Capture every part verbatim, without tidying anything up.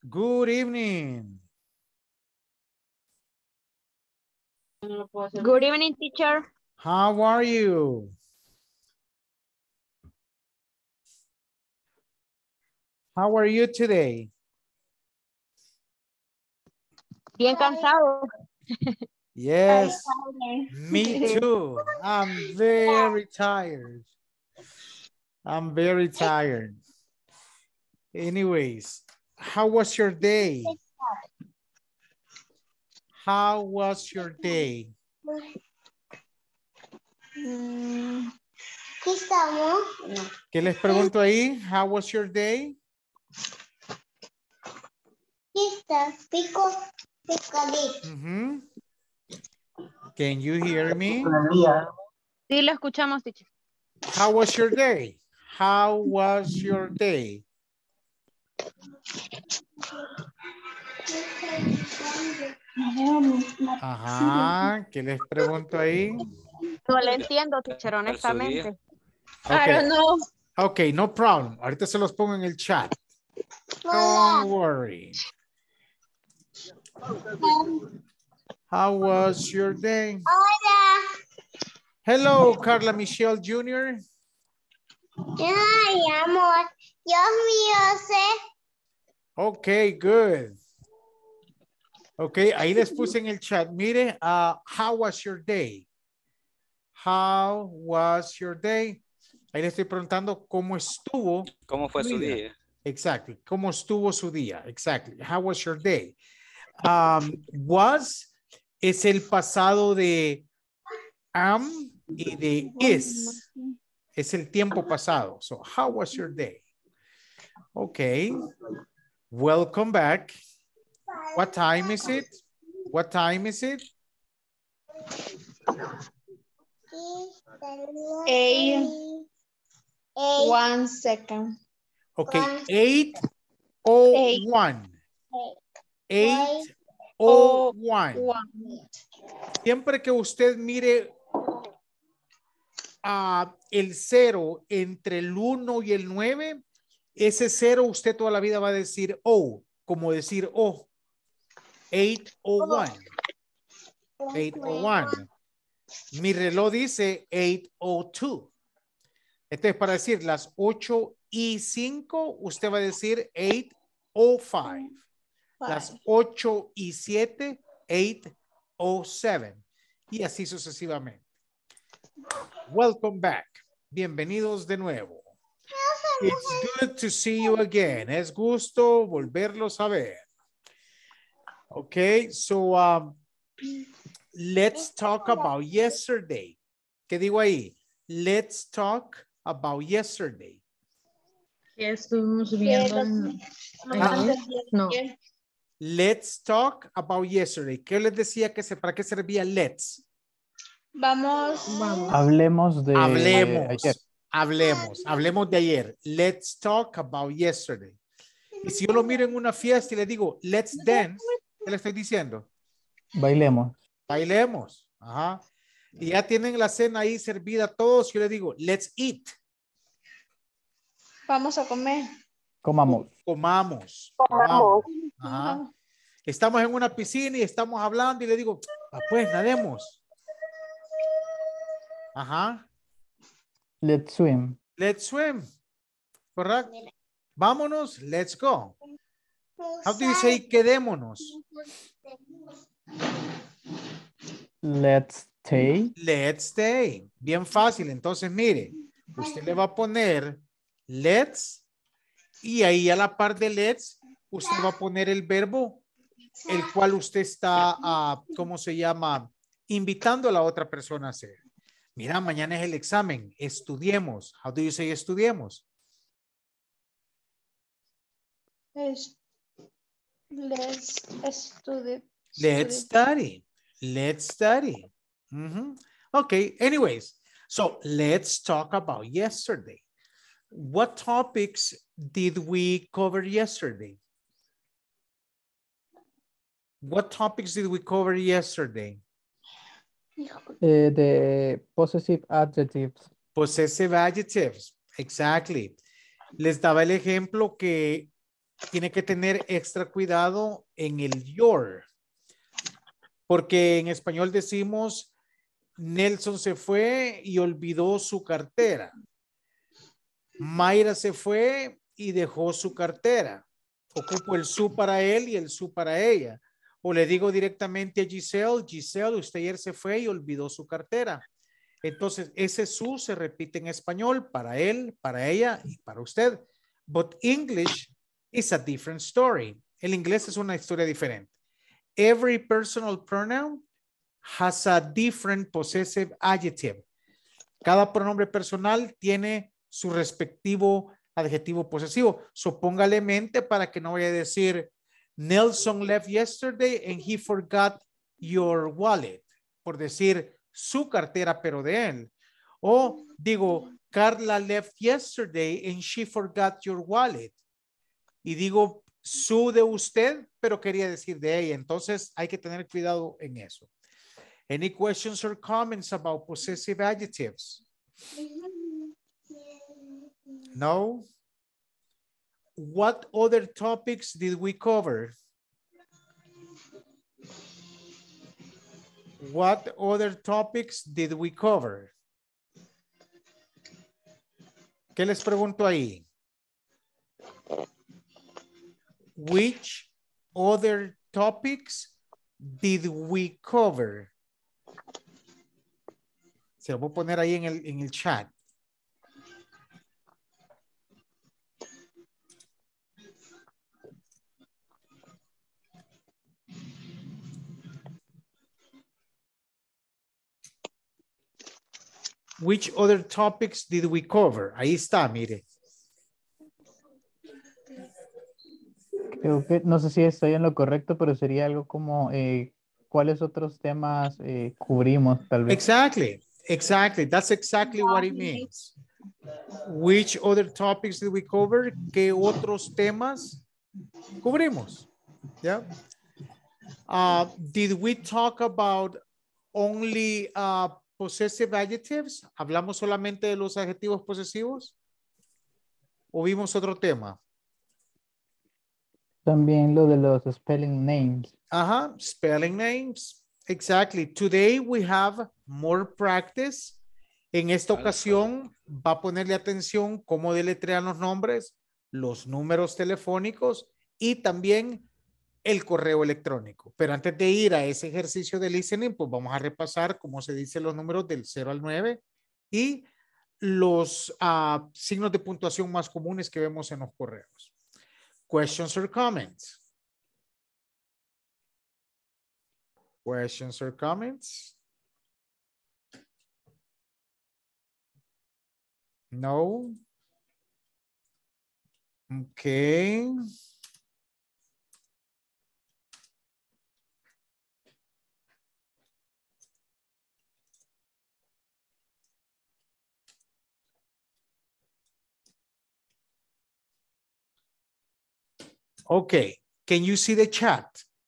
Good evening. Good evening, teacher. How are you? How are you today? Bien cansado. Yes, me too. I'm very tired. I'm very tired. Anyways, how was your day? How was your day? Mm, ¿Qué estamos? No. ¿Qué les pregunto ahí? How was your day? ¿Qué estás? Pico, picadito. Mm-hmm. Can you hear me? Sí, lo escuchamos, teacher. How was your day? How was your day? Ajá, ¿qué les pregunto ahí? No le entiendo, teacher, honestamente. Okay. no. Okay, no problem. Ahorita se los pongo en el chat. Hola. Don't worry. How was your day? Hola. Hello, Carla Michelle Junior Ay, amor. Dios mío, sé. Okay, good. Okay, ahí les puse en el chat. Mire, uh, how was your day? How was your day? Ahí le estoy preguntando cómo estuvo. ¿Cómo fue su día? Exactly. ¿Cómo estuvo su día? Exactly. How was your day? Um, was es el pasado de am y de is. Es el tiempo pasado. So, how was your day? Okay. Welcome back. What time is it? What time is it? Eight. One second. Okay, eight oh one. Eight oh one. Siempre que usted mire uh, el cero entre el uno y el nueve, ese cero usted toda la vida va a decir oh, como decir oh. eight oh one. eight oh one. Mi reloj dice eight oh two. Entonces, para decir las ocho y cinco, usted va a decir eight oh five. Las ocho y siete, eight oh seven. Y así sucesivamente. Welcome back. Bienvenidos de nuevo. It's good to see you again. Es gusto volverlos a ver. Okay, so um, let's talk about yesterday. ¿Qué digo ahí? Let's talk about yesterday. ¿Qué estuvimos viendo? En... Ah, No. Let's talk about yesterday. ¿Qué les decía que se, para qué servía let's? Vamos. Vamos. Hablemos de Hablemos. ayer. Hablemos. Hablemos de ayer. Let's talk about yesterday. Y si yo lo miro en una fiesta y le digo, let's dance, ¿qué le estoy diciendo? Bailemos. Bailemos. Ajá. Y ya tienen la cena ahí servida todos. Yo le digo, let's eat. Vamos a comer. Comamos. Comamos. Comamos. Ajá. Estamos en una piscina y estamos hablando y le digo, ah, pues nademos. Ajá. Let's swim. Let's swim. Correcto. Vámonos. Let's go. How do you say quedémonos? Let's stay. Let's stay. Bien fácil. Entonces, mire, usted le va a poner let's y ahí a la par de let's, usted va a poner el verbo, el cual usted está, uh, ¿cómo se llama? Invitando a la otra persona a hacer. Mira, mañana es el examen. Estudiemos. How do you say estudiemos? Es, let's study. Let's study. Let's study. Mm-hmm. Okay, anyways. So let's talk about yesterday. What topics did we cover yesterday? What topics did we cover yesterday? Eh, the possessive adjectives. Possessive adjectives. Exactly. Les daba el ejemplo que tiene que tener extra cuidado en el your. Porque en español decimos, Nelson se fue y olvidó su cartera. Mayra se fue y dejó su cartera. Ocupo el su para él y el su para ella. O le digo directamente a Giselle, Giselle, usted ayer se fue y olvidó su cartera. Entonces, ese su se repite en español para él, para ella y para usted. But English is a different story. El inglés es una historia diferente. Every personal pronoun has a different possessive adjective. Cada pronombre personal tiene su respectivo adjetivo posesivo. So, póngale mente para que no vaya a decir Nelson left yesterday and he forgot your wallet. Por decir su cartera, pero de él. O digo, Carla left yesterday and she forgot your wallet. Y digo su de usted, pero quería decir de ella. Entonces hay que tener cuidado en eso. Any questions or comments about possessive adjectives? No? What other topics did we cover? What other topics did we cover? ¿Qué les pregunto ahí? Which other topics did we cover? Se lo voy a poner ahí en el, en el chat. Which other topics did we cover? Ahí está, mire. Creo que, no sé si estoy en lo correcto, pero sería algo como, eh, ¿cuáles otros temas eh, cubrimos tal vez? Exactly, exactly. That's exactly what it means. Which other topics did we cover? ¿Qué otros temas cubrimos? Yeah. Uh, did we talk about only uh, possessive adjectives? ¿Hablamos solamente de los adjetivos posesivos? ¿O vimos otro tema? También lo de los spelling names. Ajá, spelling names. Exactly. Today we have more practice. En esta ocasión va a ponerle atención cómo deletrean los nombres, los números telefónicos y también el correo electrónico. Pero antes de ir a ese ejercicio de listening, pues vamos a repasar cómo se dicen los números del cero al nueve y los uh, signos de puntuación más comunes que vemos en los correos. Questions or comments? Questions or comments? No. Okay. Okay. Can you see the chat?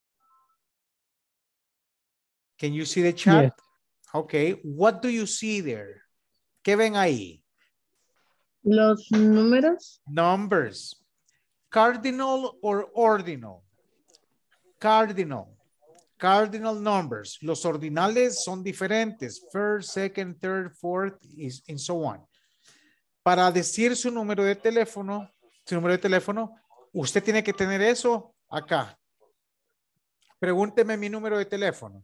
Can you see the chat? Yes. Okay. What do you see there? ¿Qué ven ahí? Los números. Numbers. Cardinal or ordinal? Cardinal. Cardinal numbers. Los ordinales son diferentes. First, second, third, fourth, and so on. Para decir su número de teléfono, su número de teléfono, usted tiene que tener eso acá. Pregúnteme mi número de teléfono.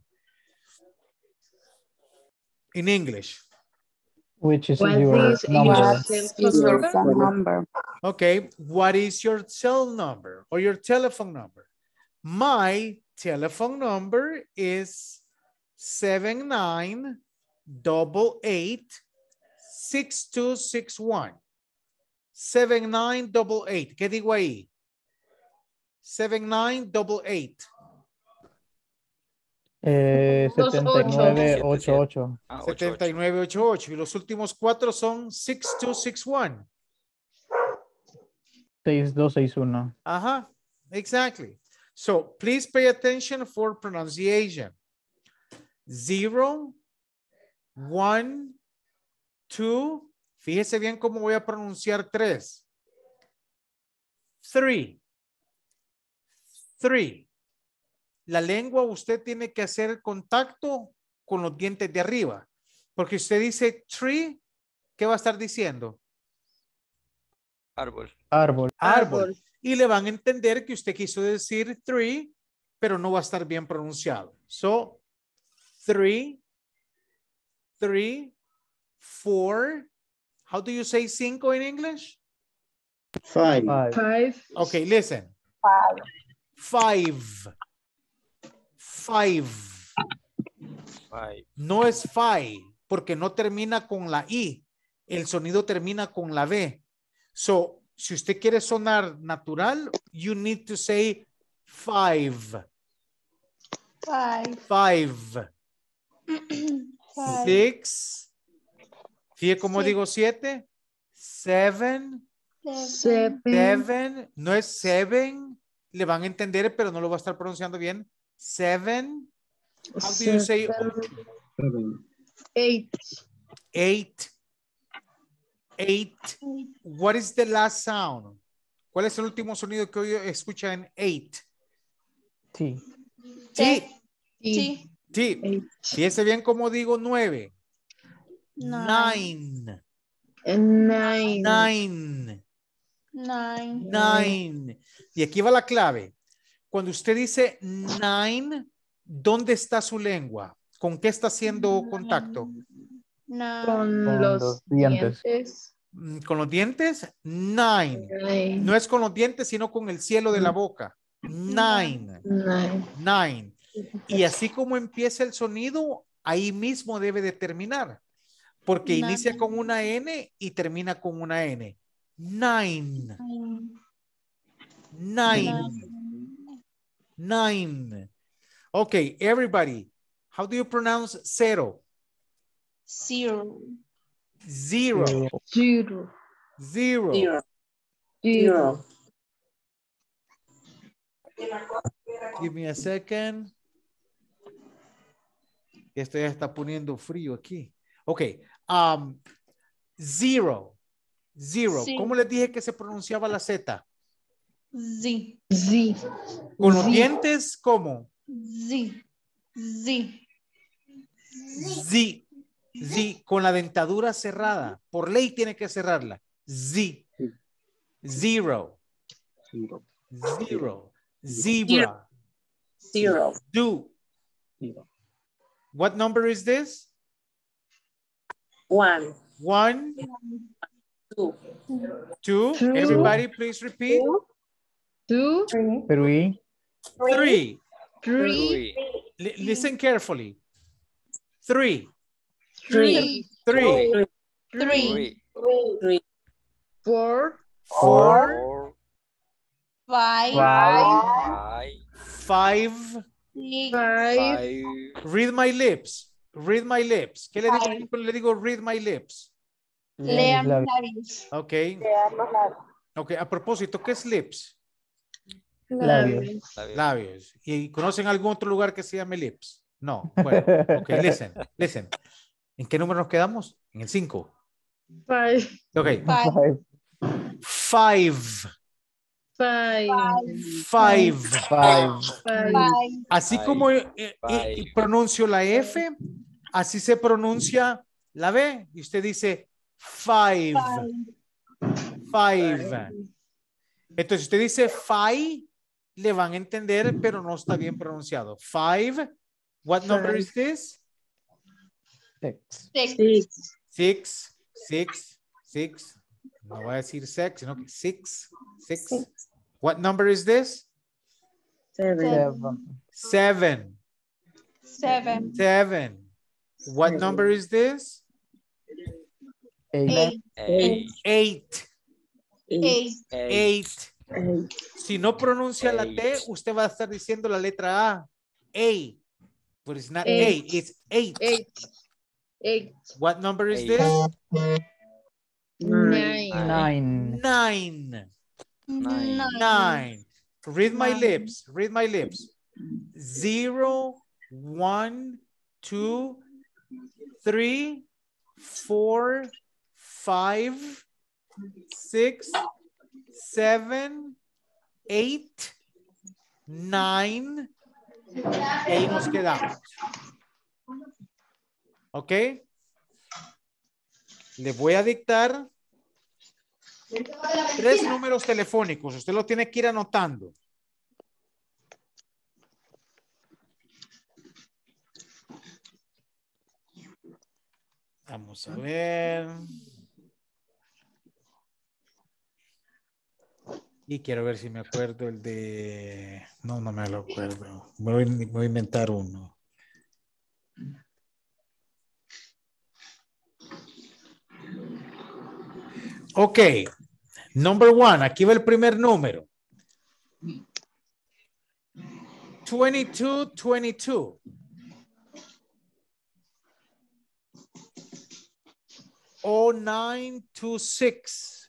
In English. Which is What your is number? your cell phone number? number? Okay, what is your cell number or your telephone number? My telephone number is seven nine eight eight, six two six one. seven nine eight eight. ¿Qué digo ahí? seven nine eight eight. Eh, setenta y nueve ochenta y ocho. setenta y nueve ochenta y ocho. Y los últimos cuatro son six two six one. seis dos seis uno. Ajá, exactly. So please pay attention for pronunciation. Zero, one, two. Fíjese bien cómo voy a pronunciar tres. Three. three. La lengua usted tiene que hacer contacto con los dientes de arriba. Porque usted dice tree, ¿qué va a estar diciendo? Árbol. Árbol. Árbol. Y le van a entender que usted quiso decir three, pero no va a estar bien pronunciado. So, three, three, four. How do you say cinco in English? Five. Five. Five. Okay, listen. Five. Five. Five. No es five, porque no termina con la I. El sonido termina con la B. So, si usted quiere sonar natural, you need to say five. Five. Five. Five. Six. Fíjate cómo Six. digo siete. Seven. Seven. Seven. Seven. No es seven. Le van a entender, pero no lo va a estar pronunciando bien. Seven. How do you say Seven. Eight. eight? Eight. What is the last sound? ¿Cuál es el último sonido que hoy escucha en eight? T. T. T. T. Eight. Fíjese bien cómo digo nueve. Nine. Nine. Nine. Nine. Nine. Nine. Y aquí va la clave. Cuando usted dice nine, ¿dónde está su lengua? ¿Con qué está haciendo contacto? Nine. Con Con los los dientes. dientes. Mm, ¿Con los dientes? Nine. Nine. No es con los dientes, sino con el cielo de la boca. Nine. Nine. Nine. Y así como empieza el sonido, ahí mismo debe de terminar. Porque Nine. inicia con una N y termina con una N. Nine. Nine. Nine. Okay, everybody. How do you pronounce zero? Zero. Zero. Zero. Zero. Zero. Give me a second. Esto ya está poniendo frío aquí. Ok. Um, zero. Zero. Sí. ¿Cómo les dije que se pronunciaba la Z? Z. Z. Con los Z. dientes, ¿cómo? Z. Z. Z. Z. Con la dentadura cerrada. Por ley tiene que cerrarla. Z. Zero. Zero. Zero. Zebra. Zero. Do. Zero. What number is this? One. One. Two. Two. Two. Everybody please repeat. Two. Three. Three. Three. Li- listen carefully. Three. Three. Three. Three. Three. Four. Four. Four. Five. Five. Five. Six. Five. Five. Read my lips. Read my lips. ¿Qué le digo cuando le digo read my lips? Lean Labios. labios. Ok. Ok, a propósito, ¿qué es lips? Labios. Labios. ¿Y conocen algún otro lugar que se llame lips? No. Bueno, ok, listen, listen. ¿En qué número nos quedamos? En el cinco. Five. Ok. Five. Five. Five. Five. Five. Five. Five. Así Five. como eh, eh, Five. eh, pronuncio la F, así se pronuncia la B. Y usted dice five. Five. Entonces usted dice five, le van a entender, pero no está bien pronunciado. Five. What number is this? Six. Six. Six. Six. Six. Six. No voy a decir sex, sino que six. Six. What number is this? Seven. Seven. Seven. Seven. Seven. What number is this? Eight. Eight. Eight. Eight. Eight. Eight. Eight. Si no pronuncia la T, Eight. usted va a estar diciendo la letra A. A. But it's not Eight. A, it's eight. Eight. Eight. What number is Eight. this? Nine. Nine. Nine. Nine. Nine. Read my Nine. lips. Read my lips. Zero, one, two, three, four, five, six, seven, eight, nine. Y ahí nos quedamos. ¿Ok? Le voy a dictar tres números telefónicos. Usted lo tiene que ir anotando. Vamos a ver. Y quiero ver si me acuerdo el de... No, no me lo acuerdo. Me voy, me voy a inventar uno. Ok. Number one. Aquí va el primer número. twenty-two, twenty-two. oh nine two six.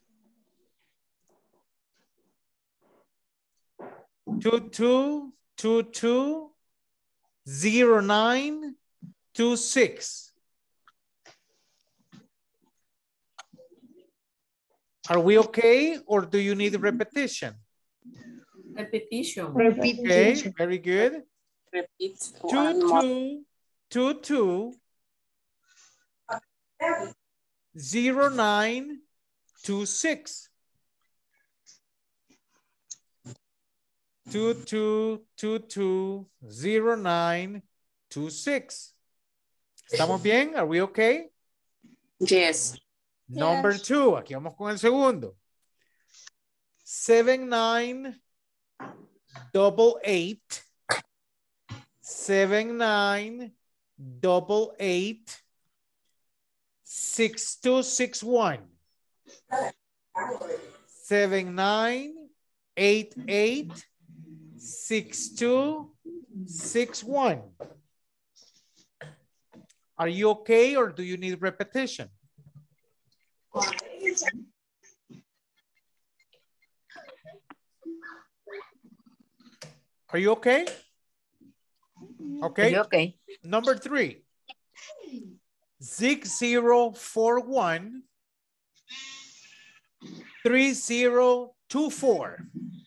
Two two two two zero nine two six. Are we okay, or do you need repetition? Repetition. Okay, very good. Repeat. Two two two two zero nine two six. Two two two two zero nine two six. ¿Estamos bien? Are we okay? Yes. Number Yes. two. Aquí vamos con el segundo. Seven nine double eight. Seven nine double eight. Six two six one. Seven nine eight eight. Six two six one. Are you okay, or do you need repetition? Are you okay? Okay. Okay. Number three. Six zero four one three zero two four.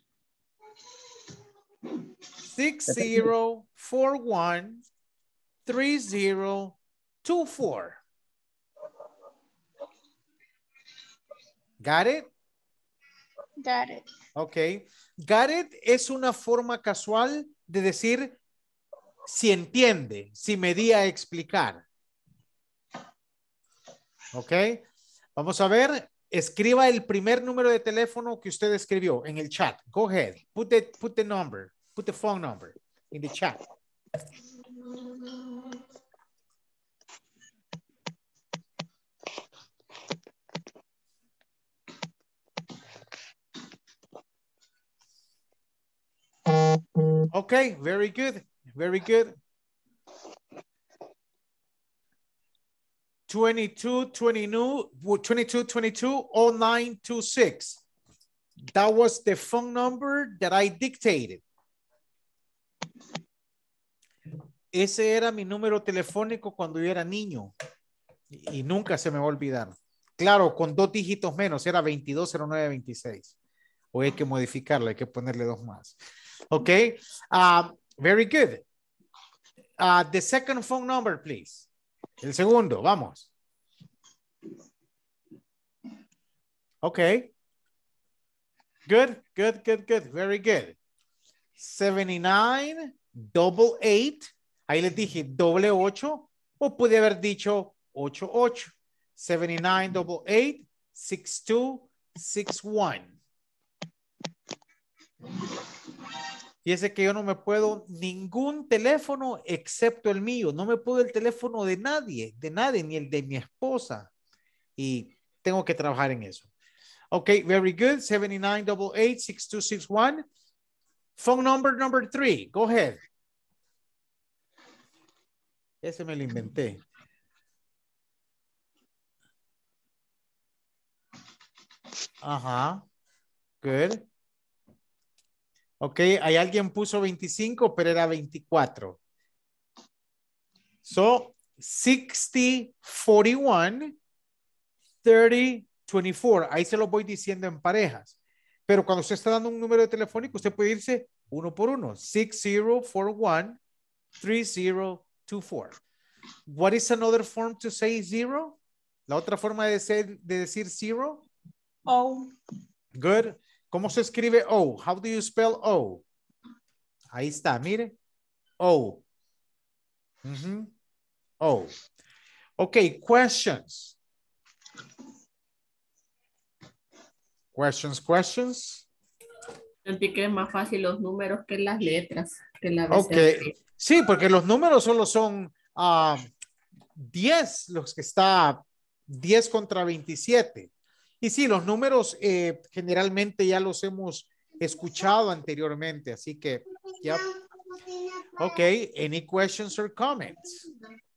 Six zero four one three zero two four. Got it? Got it. Ok. Got it es una forma casual de decir si entiende, si me di a explicar. Ok. Vamos a ver. Escriba el primer número de teléfono que usted escribió en el chat. Go ahead. Put the, put the number. Put the phone number in the chat. Okay, very good. Very good. twenty-two twenty-two twenty-two twenty-two oh nine two six. That was the phone number that I dictated. Ese era mi número telefónico cuando yo era niño y, y nunca se me va a olvidar. Claro, con dos dígitos menos, era veintidós cero nueve veintiséis. Hoy hay que modificarlo, hay que ponerle dos más. Ok, uh, very good. Uh, the second phone number, please. El segundo, vamos. Ok. Good, good, good, good. Very good. seventy-nine, double eight. Ahí les dije doble ocho. O pude haber dicho ocho ocho. seventy-nine, double eight, six two six one. Fíjese que yo no me puedo ningún teléfono excepto el mío. No me puedo el teléfono de nadie, de nadie, ni el de mi esposa. Y tengo que trabajar en eso. Ok, very good. seventy-nine, double eight, six two six one. Phone number number three. Go ahead. Ese me lo inventé. Ajá. Good. Ok, hay alguien puso veinticinco, pero era veinticuatro. So, sixty, forty-one, thirty, twenty-four. Ahí se lo voy diciendo en parejas. Pero cuando usted está dando un número de telefónico, usted puede irse Uno por uno. Six, zero, four, one, three, zero, two, four. What is another form to say zero? La otra forma de, ser, de decir zero. O. Good. ¿Cómo se escribe O? How do you spell O? Ahí está, mire. O. Uh-huh. O. Okay, questions. Questions, questions. Sentí que es más fácil los números que las letras. Que la Ok. Sí, porque los números solo son uh, diez, los que está diez contra veintisiete. Y sí, los números eh, generalmente ya los hemos escuchado anteriormente, así que, yep. Ok, any questions or comments?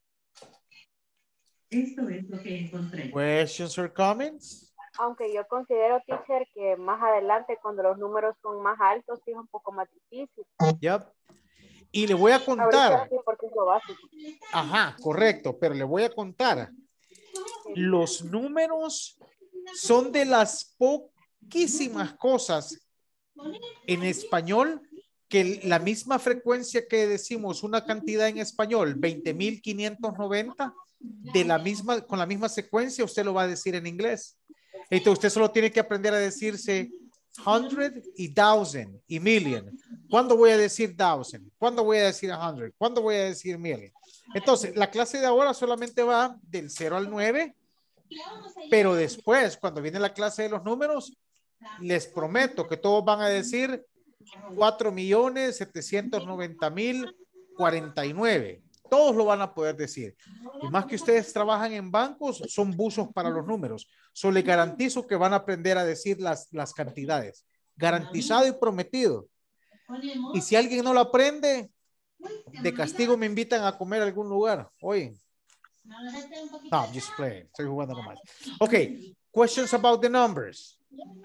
Esto es lo que encontré. Questions or comments? Aunque yo considero, teacher, que más adelante, cuando los números son más altos, sí es un poco más difícil. Yep. Y le voy a contar. Ahorita sí, porque es lo básico. Ajá, correcto, pero le voy a contar. Los números son de las poquísimas cosas en español que la misma frecuencia que decimos una cantidad en español, veinte mil quinientos noventa, de la misma, con la misma secuencia usted lo va a decir en inglés. Entonces usted solo tiene que aprender a decirse hundred y thousand y million. ¿Cuándo voy a decir thousand? ¿Cuándo voy a decir hundred? ¿Cuándo voy a decir million? Entonces la clase de ahora solamente va del cero al nueve, pero después cuando viene la clase de los números, les prometo que todos van a decir cuatro millones setecientos noventa mil cuarenta y nueve. Todos lo van a poder decir. Y más que ustedes trabajan en bancos, son buzos para los números. Solo les garantizo que van a aprender a decir las, las cantidades. Garantizado y prometido. Y si alguien no lo aprende, de castigo me invitan a comer a algún lugar. Oye. No, just playing. Estoy jugando nomás. Ok. Questions about the numbers?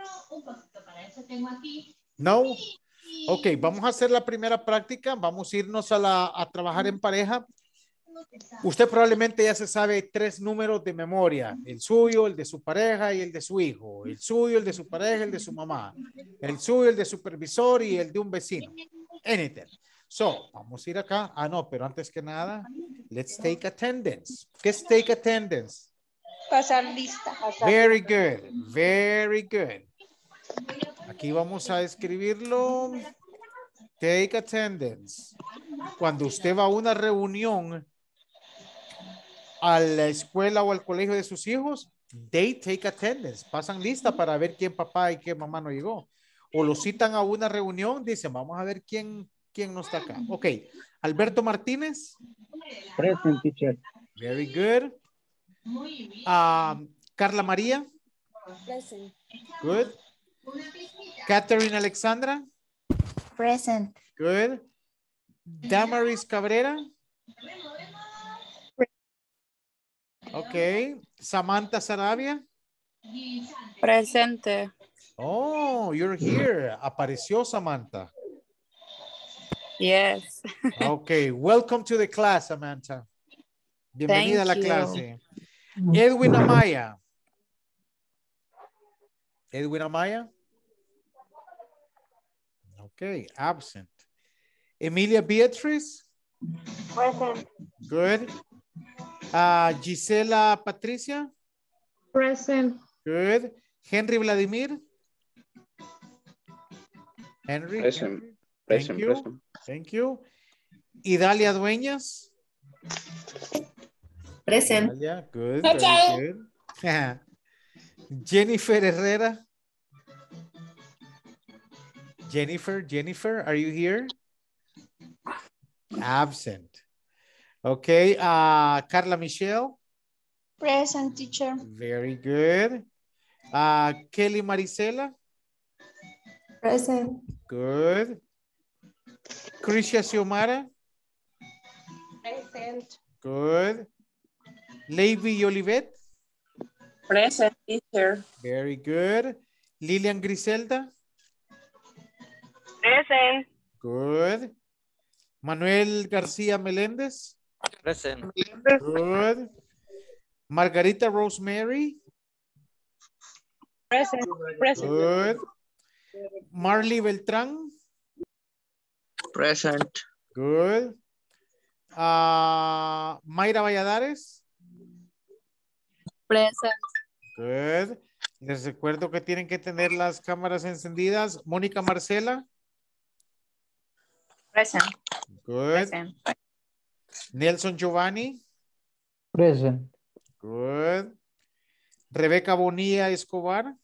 No. Ok, vamos a hacer la primera práctica. Vamos a irnos a, la, a trabajar en pareja. Usted probablemente ya se sabe tres números de memoria. El suyo, el de su pareja y el de su hijo. El suyo, el de su pareja, el de su mamá. El suyo, el de supervisor y el de un vecino. Anything. So, vamos a ir acá. Ah, no, pero antes que nada, let's take attendance. ¿Qué es take attendance? Pasar lista. Very good. Very good. Aquí vamos a escribirlo. Take attendance. Cuando usted va a una reunión a la escuela o al colegio de sus hijos, they take attendance. Pasan lista para ver quién papá y quién mamá no llegó. O lo citan a una reunión, dicen, vamos a ver quién, quién no está acá. Ok. Alberto Martínez. Present, teacher. Very good. Uh, Carla María. Present. Good. Catherine Alexandra. Present. Good. Damaris Cabrera. Ok. Samantha Sarabia. Presente. Oh, you're here. Apareció Samantha. Yes. Ok. Welcome to the class, Samantha. Bienvenida a la Thank you. clase. Edwin Amaya. Edwin Amaya. Ok. Absent. Emilia Beatriz. Present. Good. Uh, Gisela Patricia. Present. Good. Henry Vladimir. Henry. Present. Henry. Present, Thank you. present. Thank you. Idalia Dueñas. Present. Idalia, good. Very good. Jennifer Herrera. Jennifer, Jennifer, are you here? Absent. Okay. Uh, Carla Michelle. Present, teacher. Very good. Uh, Kelly Marisela. Present. Good. Krisha Xiomara. Present. Good. Lady Olivet. Present, teacher. Very good. Lilian Griselda. Present. Good. Manuel García Meléndez. Present. Good. Margarita Rosemary. Present. Present. Good. Marley Beltrán. Present. Good. Ah, Mayra Valladares. Present. Good. Les recuerdo que tienen que tener las cámaras encendidas. Mónica Marcela. Present. Good. Present. Nelson Giovanni. Present. Good. Rebeca Bonilla Escobar.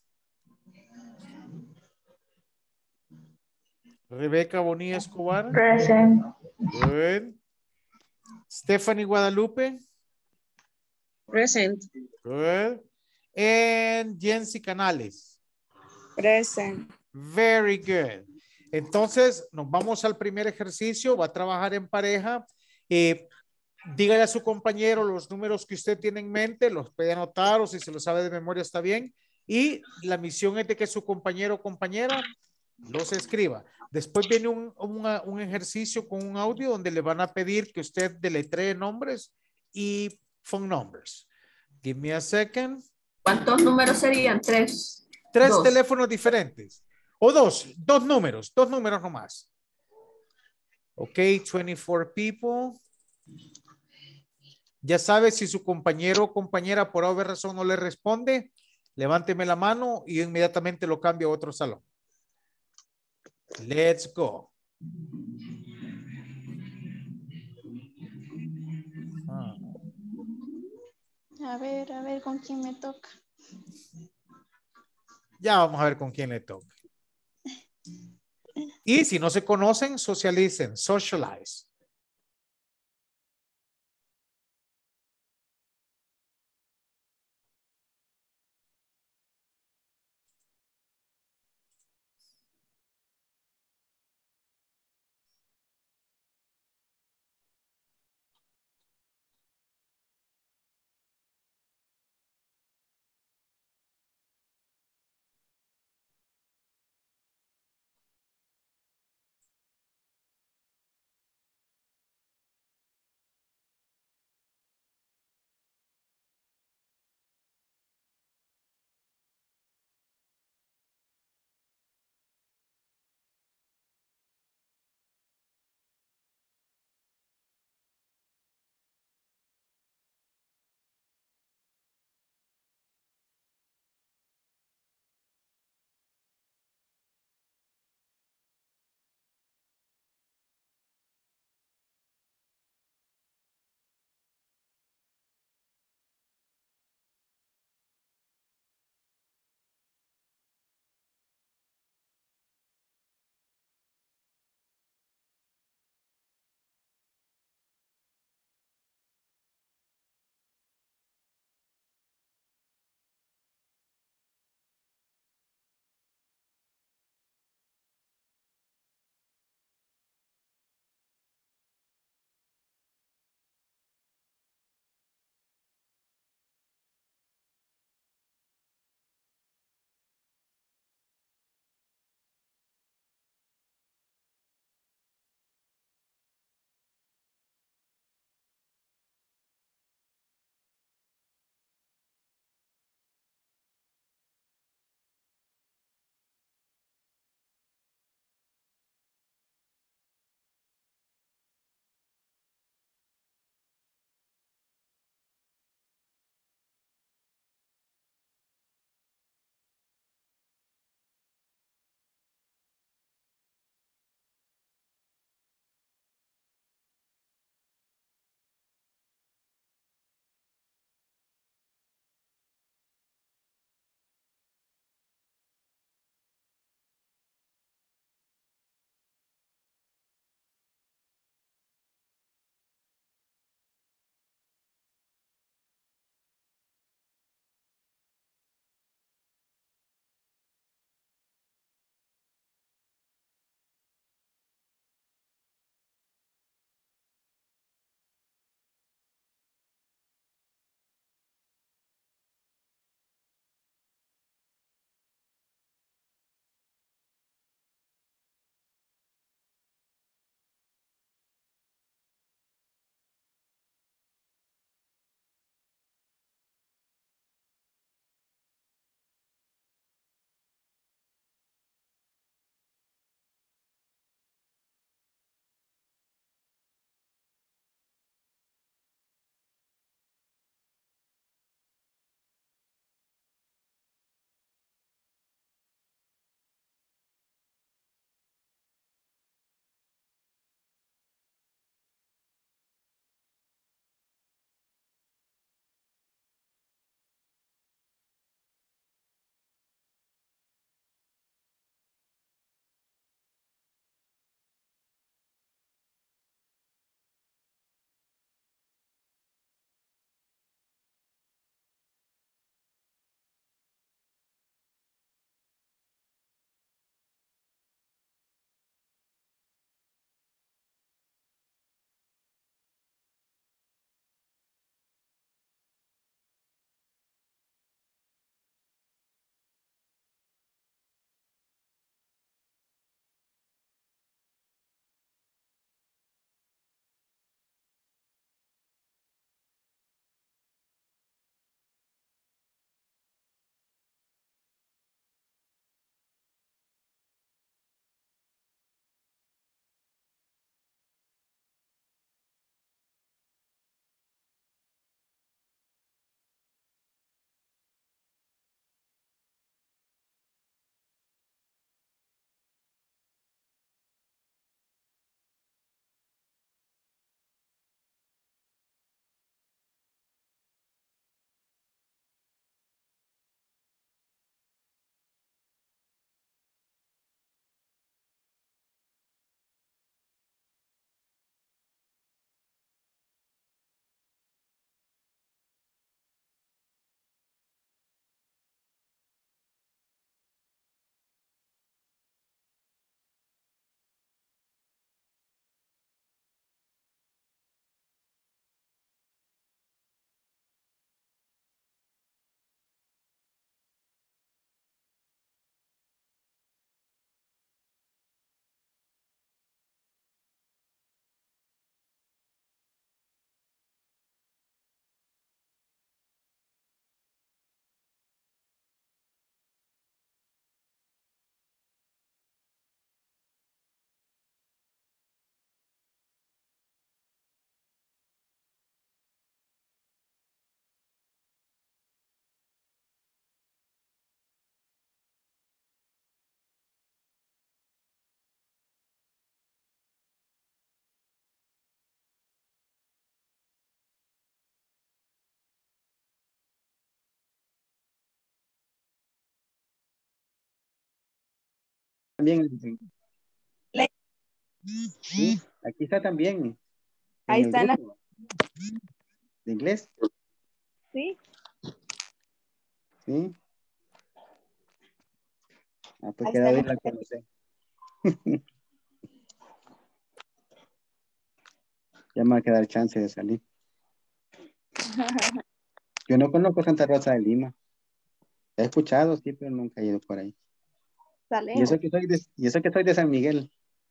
Rebeca Bonilla Escobar. Present. Good. Stephanie Guadalupe. Present. Good. And Jency Canales. Present. Very good. Entonces, nos vamos al primer ejercicio. Va a trabajar en pareja. Eh, dígale a su compañero los números que usted tiene en mente, los puede anotar o si se los sabe de memoria está bien. Y la misión es de que su compañero o compañera los escriba. Después viene un, una- un ejercicio con un audio donde le van a pedir que usted deletree nombres y phone numbers. Give me a second. ¿Cuántos números serían? Tres. Tres Dos. teléfonos diferentes. O dos, dos números, dos números nomás. Ok, veinticuatro people. Ya sabe, si su compañero o compañera por alguna razón no le responde, levánteme la mano y yo inmediatamente lo cambio a otro salón. Let's go. Ah. A ver, a ver con quién me toca. Ya vamos a ver con quién le toca. Y si no se conocen, socialicen, socialize. también. Le- Sí, aquí está también. En Ahí el está en la- grupo de inglés. Sí. Sí. Ah, pues Ahí queda está bien la- la conocer. Ya me va a quedar chance de salir. Yo no conozco Santa Rosa de Lima. He escuchado, sí, pero nunca he ido por ahí. Sale. Y eso que soy de, y eso que soy de San Miguel.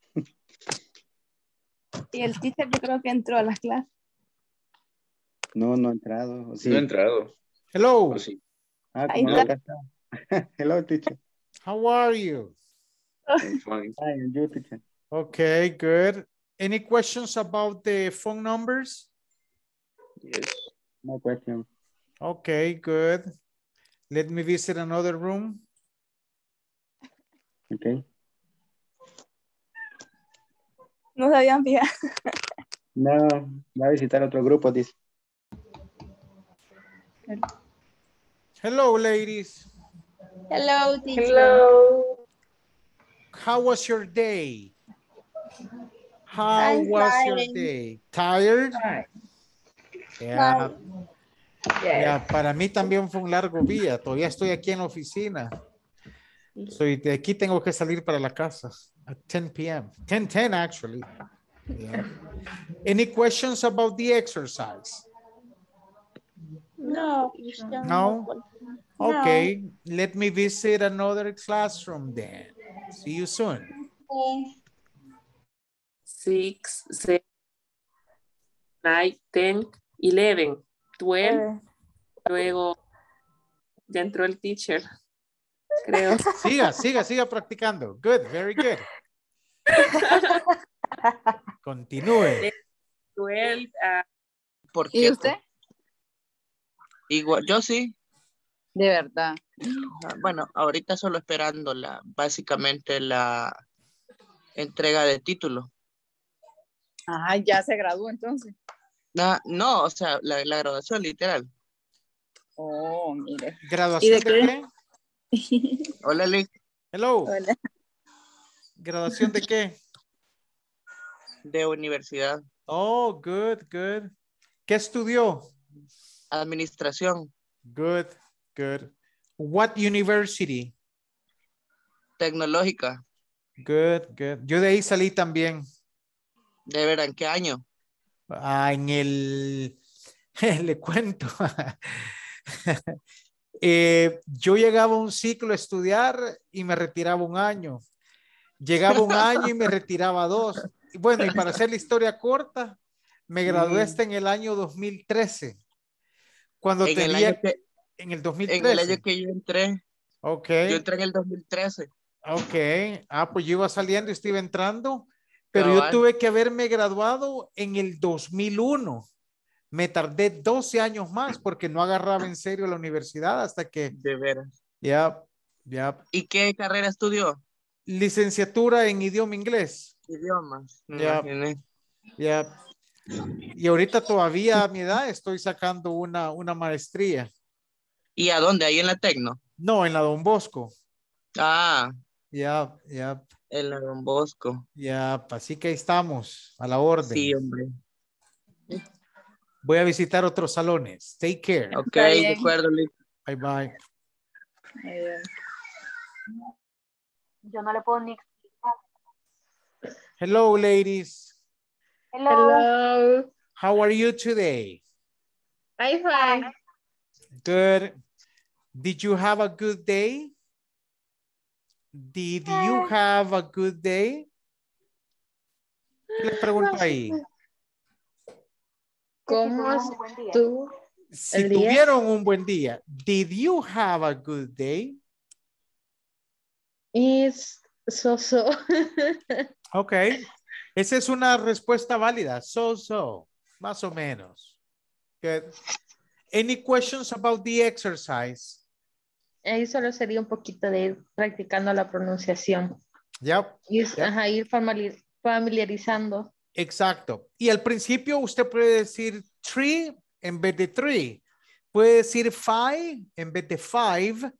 Y el teacher yo creo que entró a las clases. No, no he entrado. ¿o sí? No he entrado. Hello, ¿O sí? Ah, Ahí como no, está. acá está. Hello, teacher. how are you? I'm fine. Hi, and you, teacher. Okay, good. Any questions about the phone numbers? Yes. No question. Okay, good. Let me visit another room. Okay. No sabían fijar. No, va a visitar otro grupo, dice. Hello, ladies. Hello, teacher. Hello. How was your day? How I'm was your tired. day? Tired? Yeah. Yeah, para mí también fue un largo día. Todavía estoy aquí en la oficina. Soy de aquí tengo que salir para la casa at ten p m ten ten actually. Yeah. Any questions about the exercise? No. No? Okay, let me visit another classroom then. See you soon. six, seven, nine, ten, eleven, twelve. Luego ya entró el teacher, creo. Siga, siga, siga practicando. Good, very good. Continúe. twelve, ah, ¿Por ¿Y qué? usted? Igual, yo sí. De verdad. Ah, Bueno, ahorita solo esperando la, básicamente la entrega de título. Ah, ya se graduó entonces. Ah, no, o sea, la, la graduación literal. Oh, mire. ¿Graduación ¿Y de de qué? Hola, Lick. Hello. Hola. ¿Graduación de qué? De universidad. Oh, good, good. ¿Qué estudió? Administración. Good, good. What university? Tecnológica. Good, good. Yo de ahí salí también. ¿De ver en qué año? Ah, en el... Le cuento. Eh, yo llegaba a un ciclo a estudiar y me retiraba un año. Llegaba un año y me retiraba dos. Y bueno, y para hacer la historia corta, me gradué hasta en el año dos mil trece. Cuando En el tenía... año que, En el dos mil trece. en el año que yo entré. Ok. Yo entré en el dos mil trece. Ok. Ah, pues yo iba saliendo y estuve entrando, pero yo Cabal. tuve que haberme graduado en el dos mil uno. Me tardé doce años más porque no agarraba en serio la universidad hasta que De veras. ya, ya, ¿Y qué carrera estudió? licenciatura en idioma inglés. Idiomas. Me Ya, imaginé. ya. Y ahorita todavía a mi edad estoy sacando una, una maestría. ¿Y a dónde? ¿Ahí en la Tecno? No, en la Don Bosco. Ah, Ya, ya, en la Don Bosco. ya. Así que ahí estamos, a la orden. Sí, hombre. Voy a visitar otros salones. Take care. Ok, de acuerdo, Lick. Bye bye. Yo no le puedo ni explicar. Hello, ladies. Hello. Hello. How are you today? I'm fine. Good. Did you have a good day? Did you have a good day? ¿Qué les pregunto ahí? ¿Cómo un buen día. estuvo? Si el día? tuvieron un buen día, did you have a good day? Is so so. Ok. Esa es una respuesta válida. So, so. Más o menos. Good. Any questions about the exercise? Ahí solo sería un poquito de ir practicando la pronunciación. Yep. Ir, Yep. ajá, ir famili- familiarizando. Exacto. Y al principio usted puede decir three en vez de three. Puede decir five en vez de five.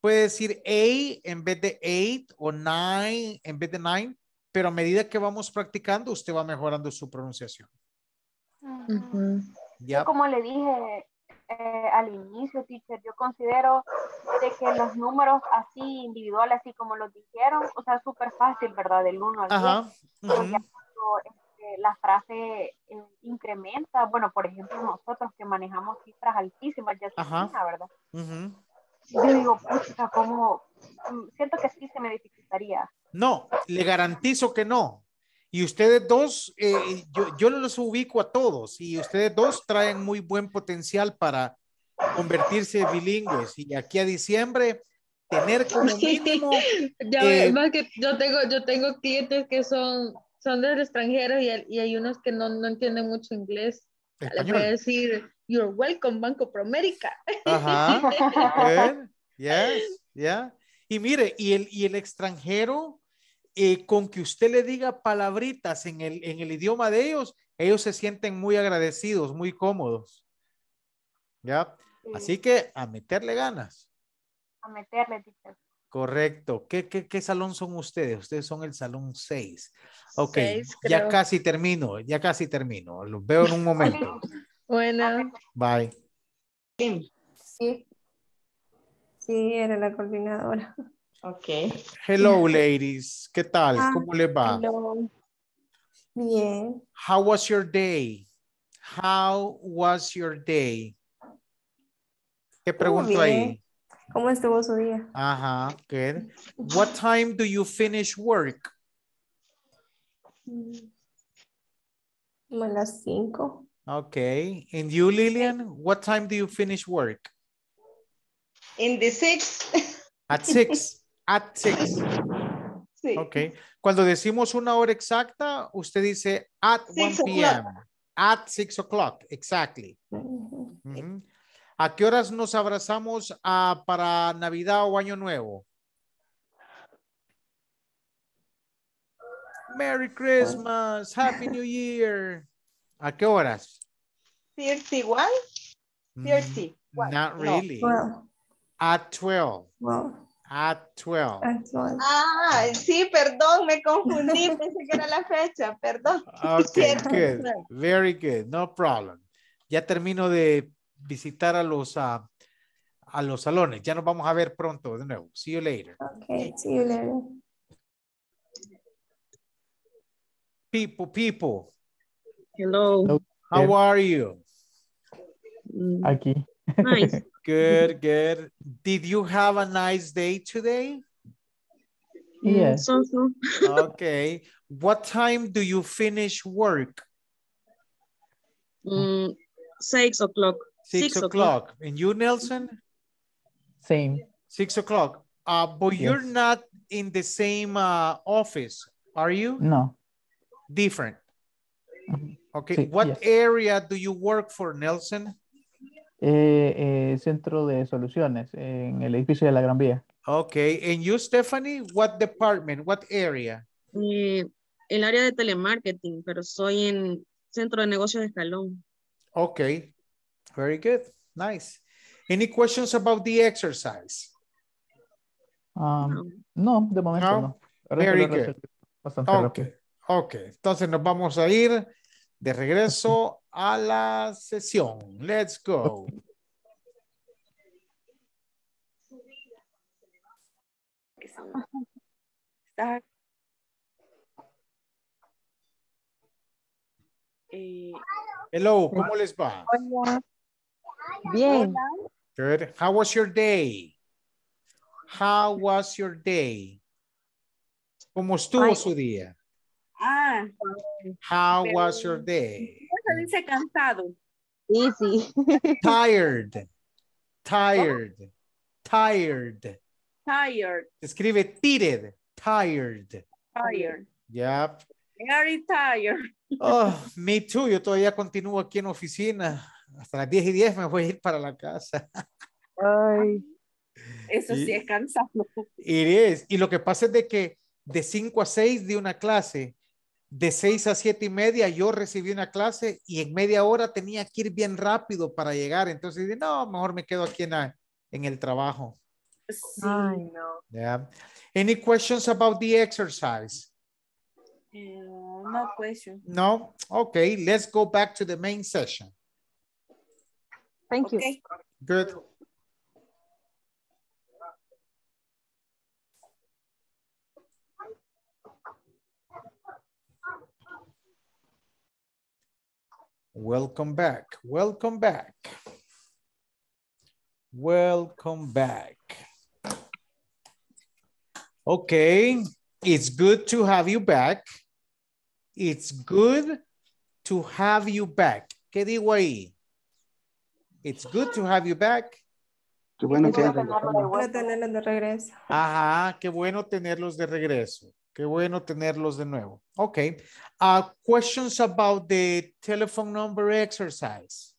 puede decir a en vez de eight o nine en vez de nine, pero a medida que vamos practicando, usted va mejorando su pronunciación. Ujú. Ya. Yo como le dije eh, al inicio, teacher, yo considero de que los números así individuales, así como los dijeron, o sea, súper fácil, ¿verdad? Del uno al diez. Ajá. Pero Ujú. ya cuando este, la frase eh, incrementa, bueno, por ejemplo, nosotros que manejamos cifras altísimas, ya se Ajá. imagina, ¿verdad? Ujú. Yo digo, pucha, como, mm, siento que sí se me dificultaría. No, le garantizo que no. Y ustedes dos, eh, yo, yo los ubico a todos y ustedes dos traen muy buen potencial para convertirse bilingües y aquí a diciembre tener como mínimo Ya ve, eh, más que yo tengo, yo tengo clientes que son, son del extranjero y, hay- y hay unos que no, no entienden mucho inglés. Les voy a español. decir, you're welcome, Banco Promérica. Ajá. Good. Yes. Yeah. Y mire, y el, y el extranjero, eh, con que usted le diga palabritas en el, en el idioma de ellos, ellos se sienten muy agradecidos, muy cómodos. ¿Ya? Sí, Así que a meterle ganas. a meterle, teacher. Correcto. ¿Qué, qué, qué salón son ustedes? Ustedes son el salón seis. Ok, Seis, ya creo. casi termino, ya casi termino. Los veo en un momento. Bueno. Bye. Sí, sí, era la coordinadora. Ok. Hello, ladies. ¿Qué tal? Ah, ¿Cómo les va? hello. Bien. How was your day? How was your day? ¿Qué Estuvo pregunto bien. ahí? ¿Cómo estuvo su día? Ajá, good. What time do you finish work? Mm, Como a las cinco. Okay. And you, Lillian, what time do you finish work? In the six. At six. At six. Sí. Okay. Cuando decimos una hora exacta, usted dice at Six one p m o'clock. At six o'clock. Exactly. Ujú. Ujú. ¿A qué horas nos abrazamos ah, para Navidad o Año Nuevo? Merry Christmas, Happy New Year. ¿A qué horas? thirty igual. thirty. Mm, Not No. really. Wow. At twelve. Wow. At twelve. That's all. Ah, sí, perdón, me confundí, pensé que era la fecha, perdón. Okay, Cierto. good. Very good. No problem. Ya termino de visitar a los, ah, a los salones. Ya nos vamos a ver pronto de nuevo. See you later. Okay, see you later. People, people. Hello. How are you? Mm, Aquí. Nice. Good, good. Did you have a nice day today? Mm, Yes. So, so. Okay. What time do you finish work? Mm, six o'clock. Six, o'clock. And you, Nelson? Same. Six o'clock. Uh, but you're Yes. not in the same uh, office, are you? No. Different. Ujú. Okay. Sí, What yes. area do you work for, Nelson? Eh, eh, centro de soluciones en el edificio de la Gran Vía. Okay. And you, Stephanie, what department, what area? Eh, el área de telemarketing, pero soy en centro de negocios de Escalón. Okay. Very good. Nice. Any questions about the exercise? Um, no, de momento No? no. Ahora se Very lo good. resolví bastante Ok, rápido. ok. Entonces nos vamos a ir de regreso a la sesión. Let's go. Hello, ¿cómo les va? Hola. Bien. Good. How was your day? How was your day? ¿Cómo estuvo Ay. su día? Ah, How pero- was your day? se dice cansado. Easy. Tired. Tired. Tired. Tired. Se escribe tired. Tired. Tired. Yep. Very tired. Oh, me too. Yo todavía continúo aquí en la oficina. Hasta las diez y diez me voy a ir para la casa. Ay. Eso Y- sí es cansado. It is. Y lo que pasa es de que de cinco a seis de una clase, de seis a siete y media yo recibí una clase y en media hora tenía que ir bien rápido para llegar. Entonces dije, no, mejor me quedo aquí en, la- en el trabajo. Ay, no. Yeah. Any questions about the exercise? Uh, no question. No? Okay, let's go back to the main session. Thank you. Okay. Good. Welcome back. Welcome back. Welcome back. Okay, it's good to have you back. It's good to have you back. ¿Qué digo ahí? It's good to have you back. Qué bueno que Para tenerlos de regreso. Ajá, qué bueno tenerlos de regreso. Qué bueno tenerlos de nuevo. Okay. Uh, questions about the telephone number exercise.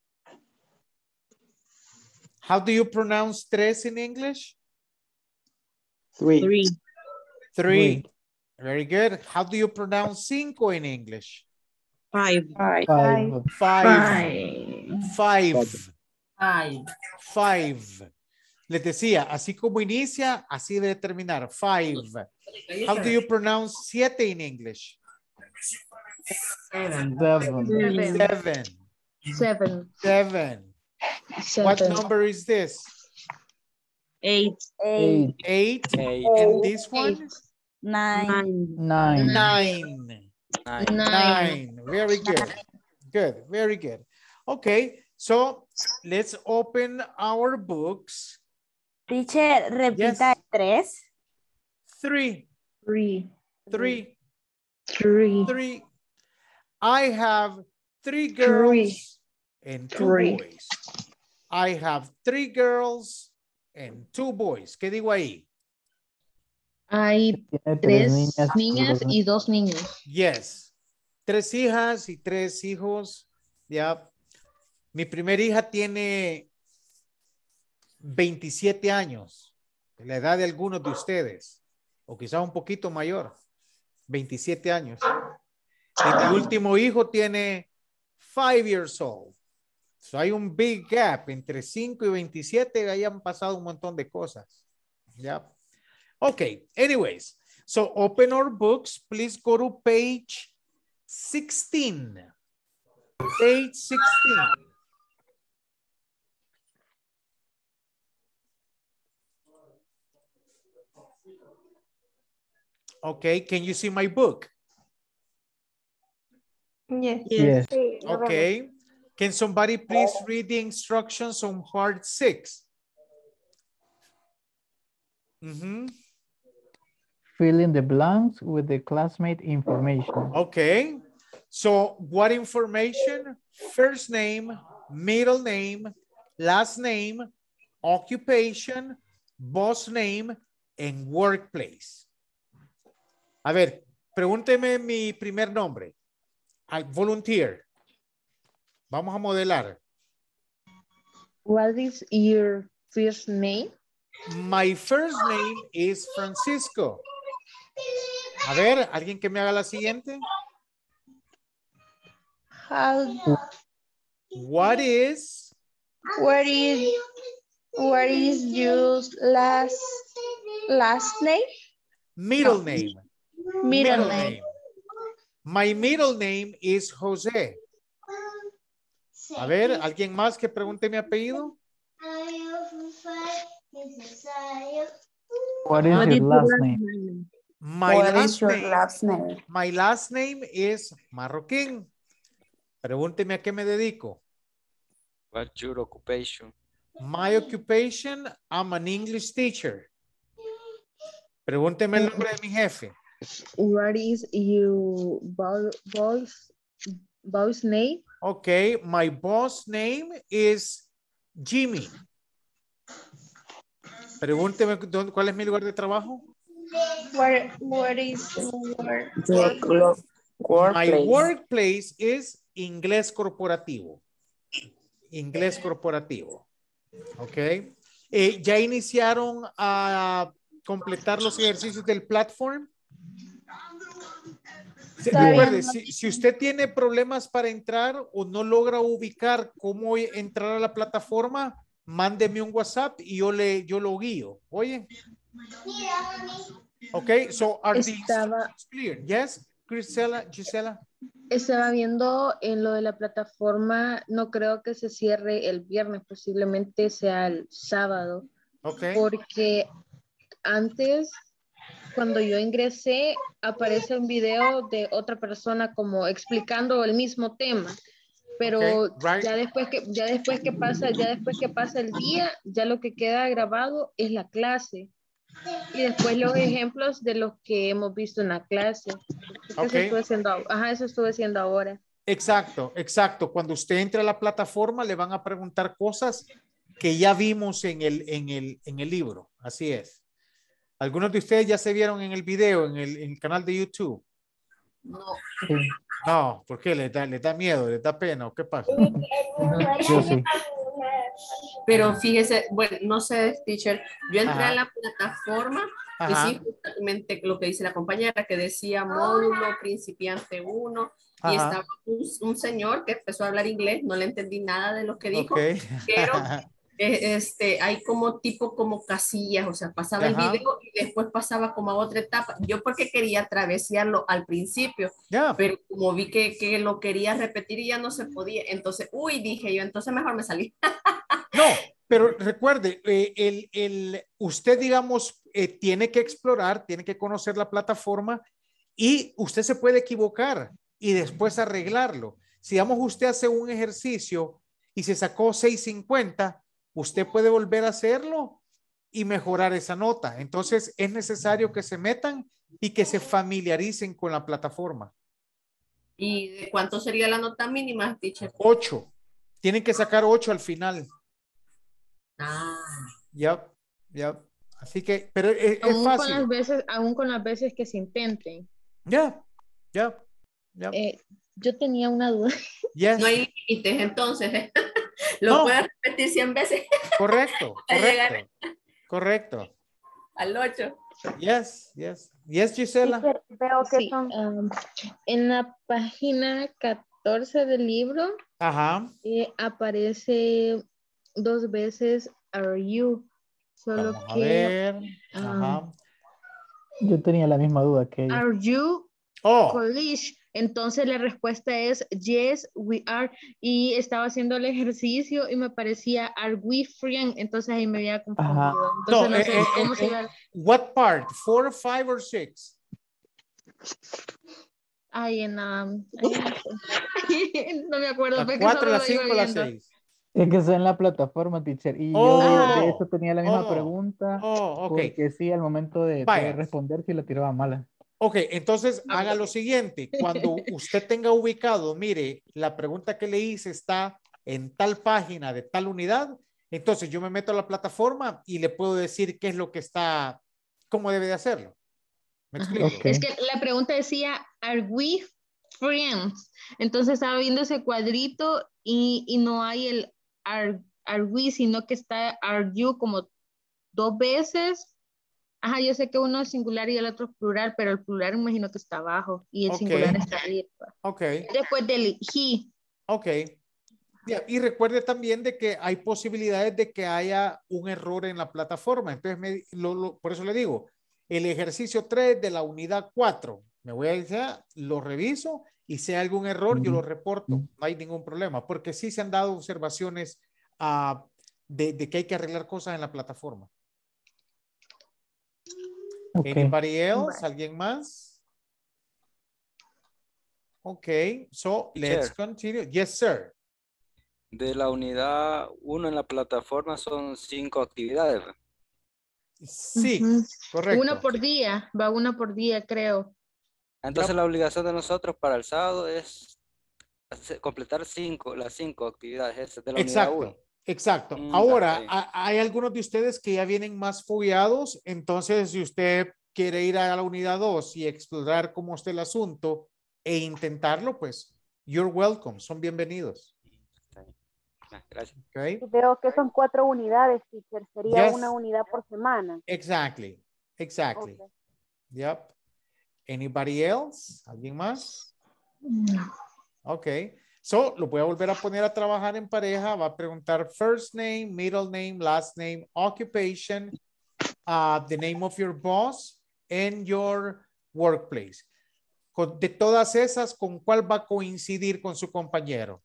How do you pronounce tres in English? Three. Three. Three. Very good. How do you pronounce cinco in English? Five. Five. Five. Five. Five. Five. Five. Les decía, así como inicia, así debe terminar. Five. How do you pronounce siete in English? Seven. Seven. Seven. Seven. Seven. What Seven. number is this? Eight. Eight. Eight. Eight. And this one? Nine. Nine. Nine. Nine. Nine. Nine. Very good. Good. Very good. Okay. So let's open our books. Teacher, repita Yes. tres. Three. Three. Three. Three. Three. I have three girls and two Three. boys. I have three girls and two boys. ¿Qué digo ahí? Hay Tiene tres niñas, niñas dos y dos niños. Yes. Tres hijas y tres hijos. Ya. Mi primera hija tiene veintisiete años. La edad de algunos de ustedes. O quizás un poquito mayor. veintisiete años. Y mi último hijo tiene five years old. So hay un big gap entre cinco y veintisiete. Ahí han pasado un montón de cosas. Ya. Okay. Anyways. So open our books. Please go to page sixteen. Page sixteen. Okay. Can you see my book? Yes. Yes. Okay. Can somebody please read the instructions on part six? Mm-hmm. Fill in the blanks with the classmate information. Okay. So what information? First name, middle name, last name, occupation, boss name, and workplace. A ver, pregúnteme mi primer nombre. I volunteer. Vamos a modelar. What is your first name? My first name is Francisco. A ver, ¿alguien que me haga la siguiente? How, What is? where is, where is your last, last name? Middle name. Middle name. My middle name is Jose. A ver, ¿alguien más que pregunte mi apellido? What is What your is your last last name? name? My What last is your name, last name? my last name is Marroquín. Pregúnteme a qué me dedico. What's your occupation? My occupation, I'm an English teacher. Pregúnteme el nombre de mi jefe. What is your bo boss, boss name? Okay, my boss name is Jimmy. Pregúnteme dónde- cuál es mi lugar de trabajo. Where, where is your Your My workplace. workplace is inglés corporativo. Inglés corporativo. Ok. Eh, ¿Ya iniciaron a completar los ejercicios del platform? Se- recuerde, si, si usted tiene problemas para entrar o no logra ubicar cómo entrar a la plataforma, mándeme un WhatsApp y yo le yo lo guío. Oye. Okay, so are these Estaba, clear? Yes, Gisela, Gisela. estaba viendo en lo de la plataforma, no creo que se cierre el viernes, posiblemente sea el sábado, Okay. porque antes, cuando yo ingresé, aparece un video de otra persona como explicando el mismo tema, pero Okay, right. ya después que ya después que pasa, ya después que pasa el día, ya lo que queda grabado es la clase. Y después los ejemplos de los que hemos visto en la clase. Eso Okay. estuve haciendo, ajá, eso estuve haciendo ahora. Exacto, exacto. Cuando usted entre a la plataforma le van a preguntar cosas que ya vimos en el, en el, en el libro. Así es. Algunos de ustedes ya se vieron en el video, en el, en el canal de YouTube. No. No, ¿por qué? ¿Les da, les da miedo? ¿Les da pena? ¿O qué pasa? Yo sí. Pero fíjese, bueno, no sé, teacher, yo entré Ajá. a la plataforma y Ajá. sí, justamente lo que dice la compañera, que decía módulo principiante uno, y Ajá. estaba un, un señor que empezó a hablar inglés, no le entendí nada de lo que dijo, Ok. pero eh, este, hay como tipo como casillas, o sea, pasaba el Ajá. video y después pasaba como a otra etapa. Yo porque quería travesearlo al principio, Ya. pero como vi que, que lo quería repetir y ya no se podía, entonces, uy, dije yo, entonces mejor me salí. No, pero recuerde, eh, el, el, usted, digamos, eh, tiene que explorar, tiene que conocer la plataforma y usted se puede equivocar y después arreglarlo. Si, digamos, usted hace un ejercicio y se sacó seis cincuenta, usted puede volver a hacerlo y mejorar esa nota. Entonces, es necesario que se metan y que se familiaricen con la plataforma. ¿Y de cuánto sería la nota mínima, teacher? Ocho. Tienen que sacar ocho al final. Ah. Ya, ya. Así que, pero es, es Aún con fácil. las veces, aún con las veces que se intenten. Ya, ya, ya. Eh, yo tenía una duda. Yes. No hay límites, entonces. Lo No. puedes repetir cien veces. Correcto, Hasta llegar correcto, correcto. al ocho. Yes, yes. Yes, Gisela. Teacher, veo que Sí, son um, en la página catorce del libro Ajá. eh, aparece dos veces are you, solo Vamos a que ver. um, Ajá. Yo tenía la misma duda que ella. are you Oh, college. Entonces la respuesta es yes, we are. Y estaba haciendo el ejercicio y me parecía are we friend. Entonces ahí me había confundido. Ajá. Entonces no, no eh, sé eh, cómo eh, se eh, iba. what part? Four, five, or six? Ay, en la. Ay, no sé. No me acuerdo, La fue que cuatro, solo la lo iba cinco, la viendo. seis. Es que está en la plataforma, teacher. Y yo de, de Oh, hecho tenía la misma oh, pregunta. oh, ok. Porque sí, al momento de, de Vaya. responder, sí la tiraba mala. Ok, entonces Ah, haga lo siguiente. Cuando usted tenga ubicado, mire, la pregunta que le hice está en tal página de tal unidad, entonces yo me meto a la plataforma y le puedo decir qué es lo que está, cómo debe de hacerlo. ¿Me Ajá. explico? Ok. Es que la pregunta decía, ¿are we friends? Entonces estaba viendo ese cuadrito y, y no hay el are, are we, sino que está are you como dos veces. Ajá, yo sé que uno es singular y el otro es plural, pero el plural imagino que está abajo y el Ok. singular está ahí. Ok, Después del he. ok. Yeah, y recuerde también de que hay posibilidades de que haya un error en la plataforma. Entonces, me, lo, lo, por eso le digo, el ejercicio tres de la unidad cuatro, me voy a decir, lo reviso y si hay algún error, yo lo reporto. No hay ningún problema, porque sí se han dado observaciones uh, de, de que hay que arreglar cosas en la plataforma. Okay. Anybody else? ¿Alguien más? Okay, so let's Sure. continue. Yes, sir. De la unidad uno en la plataforma son cinco actividades. Sí, uh-huh. Correcto. Una por día, va una por día, creo. Entonces la obligación de nosotros para el sábado es hacer, completar cinco, las cinco actividades esas de la Exacto, unidad uno. exacto. Mm, Ahora, okay. a, hay algunos de ustedes que ya vienen más fogueados, entonces si usted quiere ir a la unidad dos y explorar cómo está el asunto e intentarlo, pues, you're welcome, son bienvenidos. Gracias. Okay. Veo que son cuatro unidades, teacher. Sería Yes. una unidad por semana. Exactly, exactly. Okay. Yep. Anybody else? ¿Alguien más? No. Okay. So, lo voy a volver a poner a trabajar en pareja. Va a preguntar first name, middle name, last name, occupation, uh, the name of your boss, and your workplace. Con, de todas esas, ¿con cuál va a coincidir con su compañero?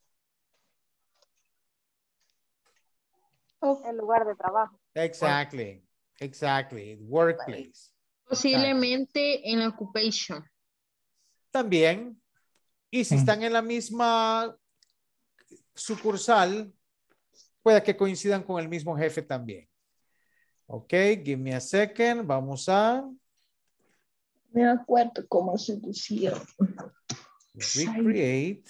El lugar de trabajo. Exactly. Exactly. Workplace. Posiblemente en la occupation. También. Y si están en la misma sucursal, puede que coincidan con el mismo jefe también. Ok, give me a second. Vamos a... Me acuerdo cómo se decía. Recreate.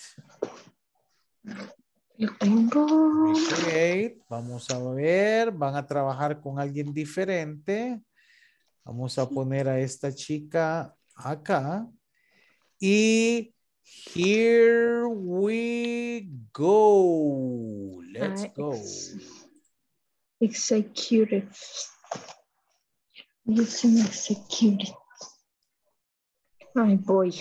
Lo tengo. Recreate. Vamos a ver. Van a trabajar con alguien diferente. Vamos a poner a esta chica acá. Y here we go. Let's Ah, go. ex- Executive. Using executive. Ay, voy.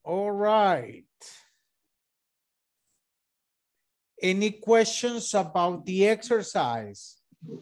All right. Any questions about the exercise?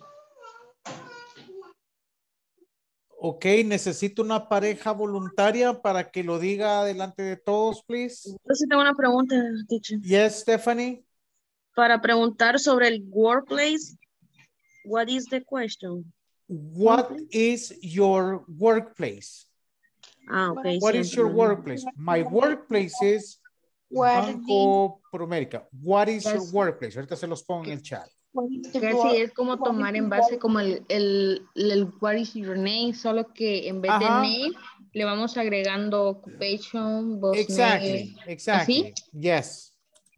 Ok, necesito una pareja voluntaria para que lo diga delante de todos, please. Yo sí tengo una pregunta, teacher. Yes, Stephanie. Para preguntar sobre el workplace, what is the question? What is your workplace? Ah, okay. What is your workplace? My workplace is Banco Promérica. What is your workplace? Ahorita se los pongo en el chat. Que sí, es como tomar en base como el, el, el what is your name, solo que en vez Ajá. de name le vamos agregando occupation, boss Exactly, name. exactly. ¿Así? Yes.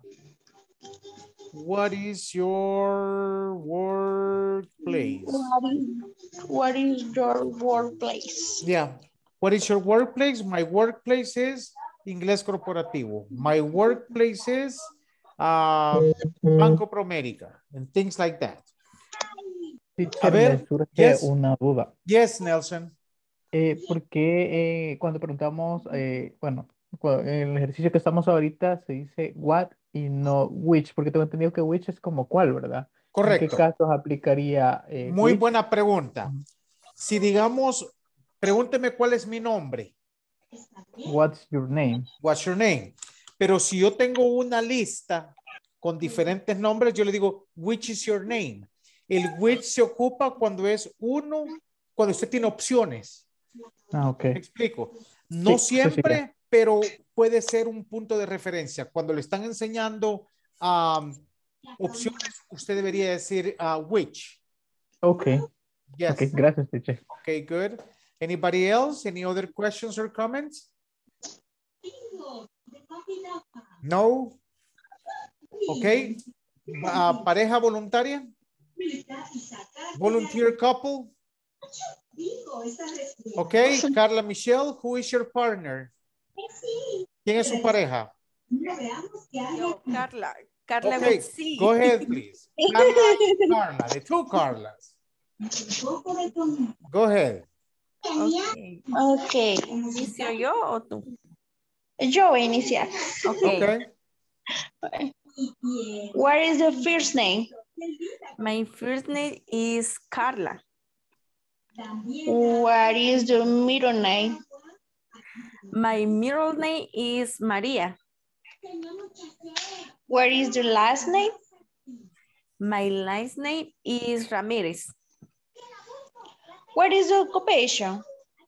What is your workplace? What is, what is your workplace? Yeah. What is your workplace? My workplace is inglés corporativo. My workplace is uh, Banco Promérica and things like that. Teacher, A ver, me surge yes. una duda. Yes, Nelson. Eh, ¿por qué eh, cuando preguntamos, eh, bueno, cu- en el ejercicio que estamos ahorita se dice what y no which? Porque tengo entendido que which es como cuál, ¿verdad? ¿En qué Correcto. casos aplicaría eh, Muy which? buena pregunta. Si digamos, pregúnteme cuál es mi nombre. What's your name? What's your name? Pero si yo tengo una lista con diferentes nombres, yo le digo, which is your name? El which se ocupa cuando es uno, cuando usted tiene opciones. Ah, ok. ¿Me explico? No Sí, sí, sí, siempre, ya. pero puede ser un punto de referencia. Cuando le están enseñando um, opciones, usted debería decir uh, which. Ok. Yes. Ok, gracias, teacher. Okay, good. Anybody else? Any other questions or comments? No. Okay. Uh, pareja voluntaria. Volunteer couple. Okay, Carla Michelle, who is your partner? ¿Quién es su pareja? Yo, Carla. Carla Okay, with C. go ahead, please. Carla y Carla, the two Carlas. Go ahead. Okay. Okay. ¿Inicio yo o tú? Yo voy a iniciar. Okay. Okay. What is the first name? My first name is Carla. What is the middle name? My middle name is Maria. What is the last name? My last name is Ramirez. What is the occupation?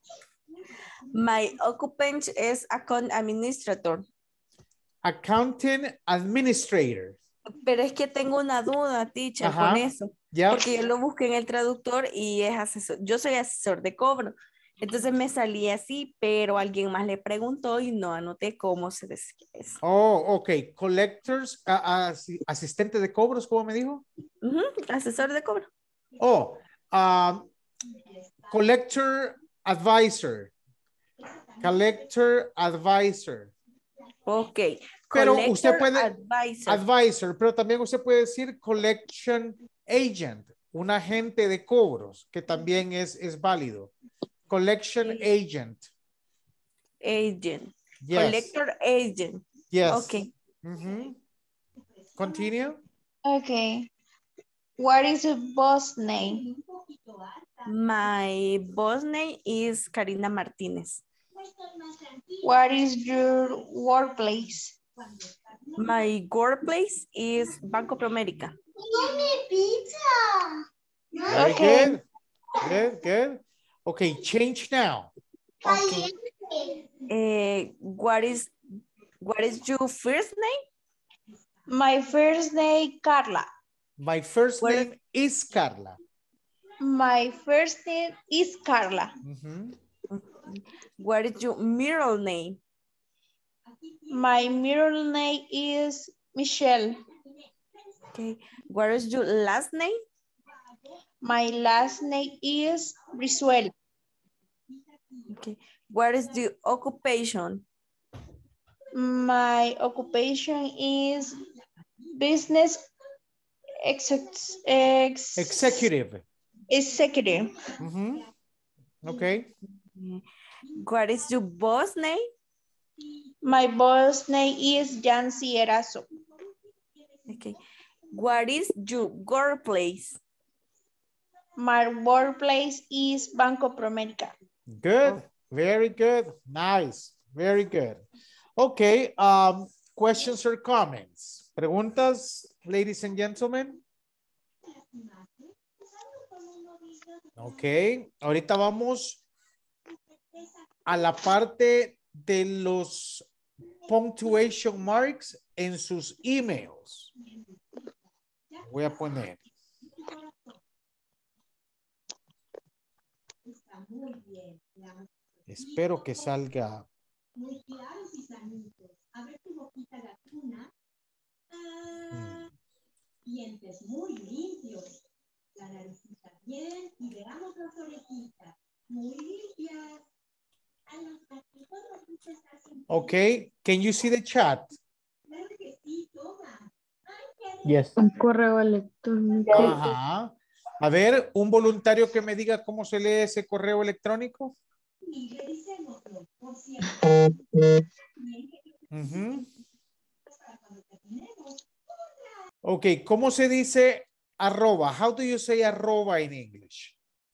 My occupation is account administrator. Accounting administrator. Pero es que tengo una duda, teacher, Ajá. con eso. Ya. Porque yo lo busqué en el traductor y es asesor. Yo soy asesor de cobro. Entonces me salía así, pero alguien más le preguntó y no anoté cómo se decía eso. Oh, ok. Collectors, uh, as- asistente de cobros, ¿cómo me dijo? Uh-huh, asesor de cobro. Oh, um, collector advisor. Collector advisor. Ok. Pero Collector usted puede, advisor. advisor, pero también usted puede decir collection agent, un agente de cobros, que también es, es válido. Collection agent. Agent. Yes. Collector agent. Yes. Ok. Mm-hmm. Continue. Okay. What is the boss name? My boss name is Karina Martinez. What is your workplace? My workplace is Banco Promérica. Very Okay. good. Good, good. Okay, change now. Okay. Eh, what is what is your first name? My first name, Carla. My first What- name is Carla. My first name is Carla. Mhm. What is your middle name? My middle name is Michelle. Okay. What is your last name? My last name is Brizuela. Okay. What is the occupation? My occupation is business exec- ex- Executive. executive. Mhm. Okay. What is your boss name? My boss name is Yancy Erazo. Okay. What is your workplace? My workplace is Banco Promérica. Good. Very good. Nice. Very good. Okay. Um, questions or comments? Preguntas, ladies and gentlemen. Ok, ahorita vamos a la parte de los punctuation marks en sus emails. Voy a poner. Espero que salga. Hmm. Dientes muy limpios. La naricita bien y veamos las orejitas. Muy limpias. A los gatitos los bichos hacen... Okay, can you see the chat? Claro que sí, toma. Yes. Un correo electrónico. Ajá. A ver, un voluntario que me diga cómo se lee ese correo electrónico. Y revisémoslo, por cierto. Uh-huh. Ok, ¿cómo se dice arroba? How do you say arroba in English?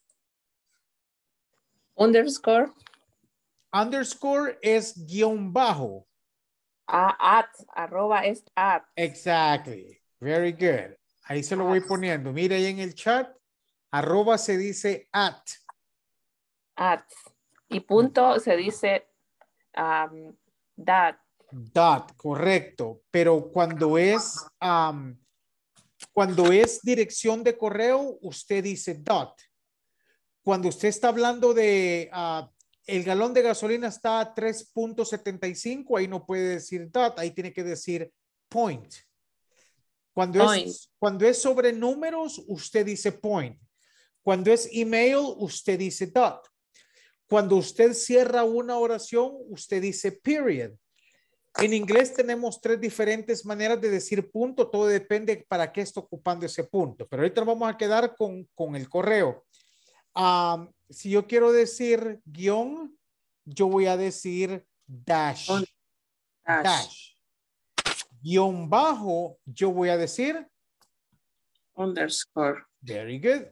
Underscore. Underscore es guión bajo. Ah, at. Arroba es at. Exactly. Very good. Ahí se lo voy poniendo. Mire ahí en el chat. Arroba se dice at. At. Y punto se dice um, that. Dot, correcto. Pero cuando es um, cuando es dirección de correo, usted dice dot. Cuando usted está hablando de uh, el galón de gasolina está a tres punto setenta y cinco, ahí no puede decir dot, ahí tiene que decir point. Cuando Point. es cuando es sobre números, usted dice point. Cuando es email, usted dice dot. Cuando usted cierra una oración, usted dice period. En inglés tenemos tres diferentes maneras de decir punto. Todo depende para qué está ocupando ese punto. Pero ahorita nos vamos a quedar con, con el correo. Um, si yo quiero decir guión, yo voy a decir dash. Dash. Dash. Guión bajo, yo voy a decir Underscore. very good.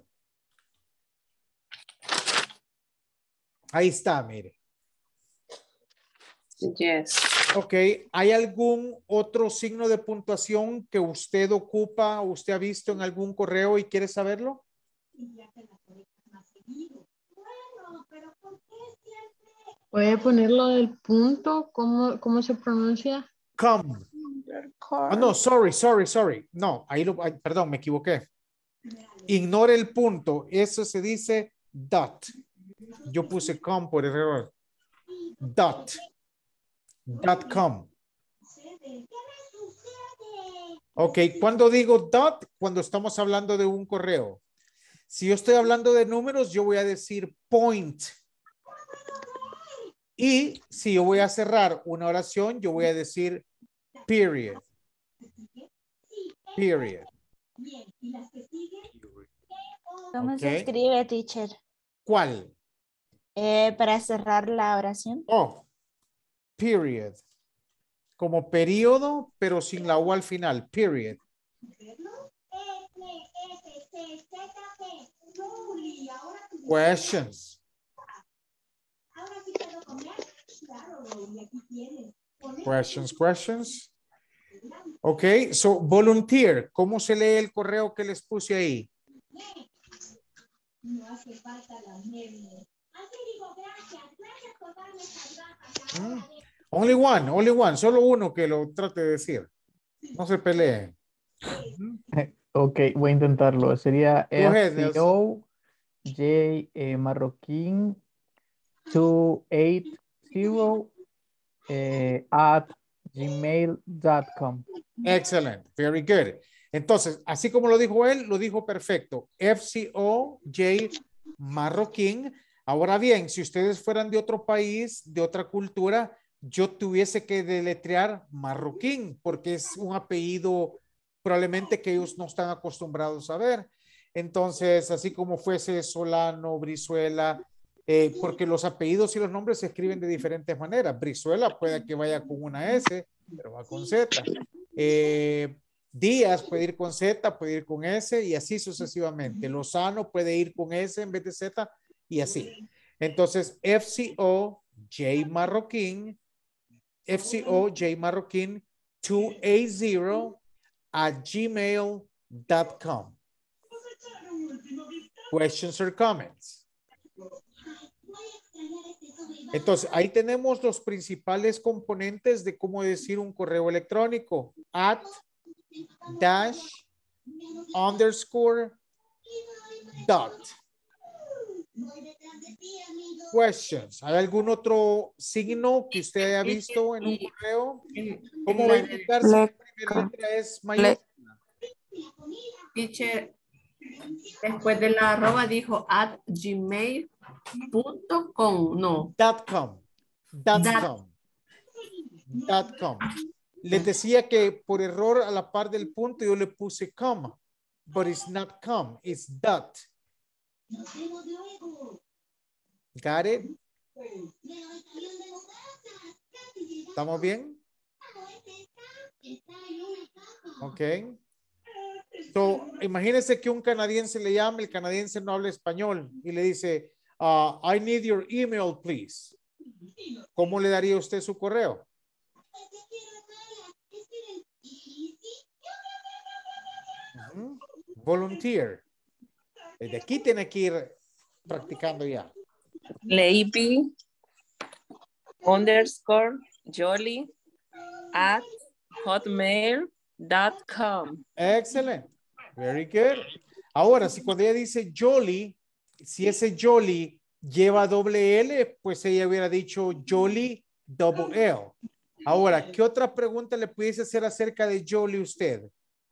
Ahí está, mire. Yes. Ok, ¿hay algún otro signo de puntuación que usted ocupa, usted ha visto en algún correo y quiere saberlo? ¿Puede ponerlo del punto? ¿Cómo, cómo se pronuncia? Come. Oh, no, sorry, sorry, sorry. No, ahí lo, ay, perdón, me equivoqué. Ignore el punto. Eso se dice dot. Yo puse com por error. Dot. Dot com. Ok, cuando digo dot, cuando estamos hablando de un correo. Si yo estoy hablando de números, yo voy a decir point. Y si yo voy a cerrar una oración, yo voy a decir period. Period. ¿Cómo Ok. se escribe, teacher? ¿Cuál? Eh, para cerrar la oración. Oh, period. Como periodo, pero sin la U al final. Period. Questions. Questions, questions. Ok, so volunteer. ¿Cómo se lee el correo que les puse ahí? No hace falta la media. Así digo, gracias, gracias por darme estas gafas. Mm. Only one, only one. Solo uno que lo trate de decir. No se peleen. Ok, voy a intentarlo. Sería Go ahead, F C O J eh, Marroquín dos ochenta eh, at gmail dot com. Excellent, very good. Entonces, así como lo dijo él, lo dijo perfecto. F C O J Marroquín. Ahora bien, si ustedes fueran de otro país, de otra cultura, yo tuviese que deletrear Marroquín, porque es un apellido probablemente que ellos no están acostumbrados a ver. Entonces, así como fuese Solano, Brizuela, Eh, porque los apellidos y los nombres se escriben de diferentes maneras. Brizuela puede que vaya con una S, pero va con Z. Eh, Díaz puede ir con Z, puede ir con S y así sucesivamente. Lozano puede ir con S en vez de Z y así. Entonces, F C O J Marroquín, F C O J Marroquín two eighty at gmail dot com. Questions or comments? Entonces, ahí tenemos los principales componentes de cómo decir un correo electrónico. At, dash, underscore, dot. Questions. ¿Hay algún otro signo que usted haya visto en un correo? ¿Cómo va a indicar si la primera letra es mayúscula? Teacher, después de la arroba dijo at gmail punto com, no. Dot com. Dot com. Dot com. Les decía que por error a la par del punto yo le puse com, but it's not com, it's dot. Got it? ¿Estamos bien? Ok. So, imagínense que un canadiense le llama, el canadiense no habla español y le dice, uh, I need your email, please. ¿Cómo le daría usted su correo? Uh-huh. Volunteer. Desde aquí tiene que ir practicando ya. Leiby underscore Jolly at hotmail dot com. Excellent. Very good. Ahora, si cuando ella dice Jolly, si ese Jolly lleva doble L, pues ella hubiera dicho Jolly double L. Ahora, ¿qué otra pregunta le pudiese hacer acerca de Jolly usted?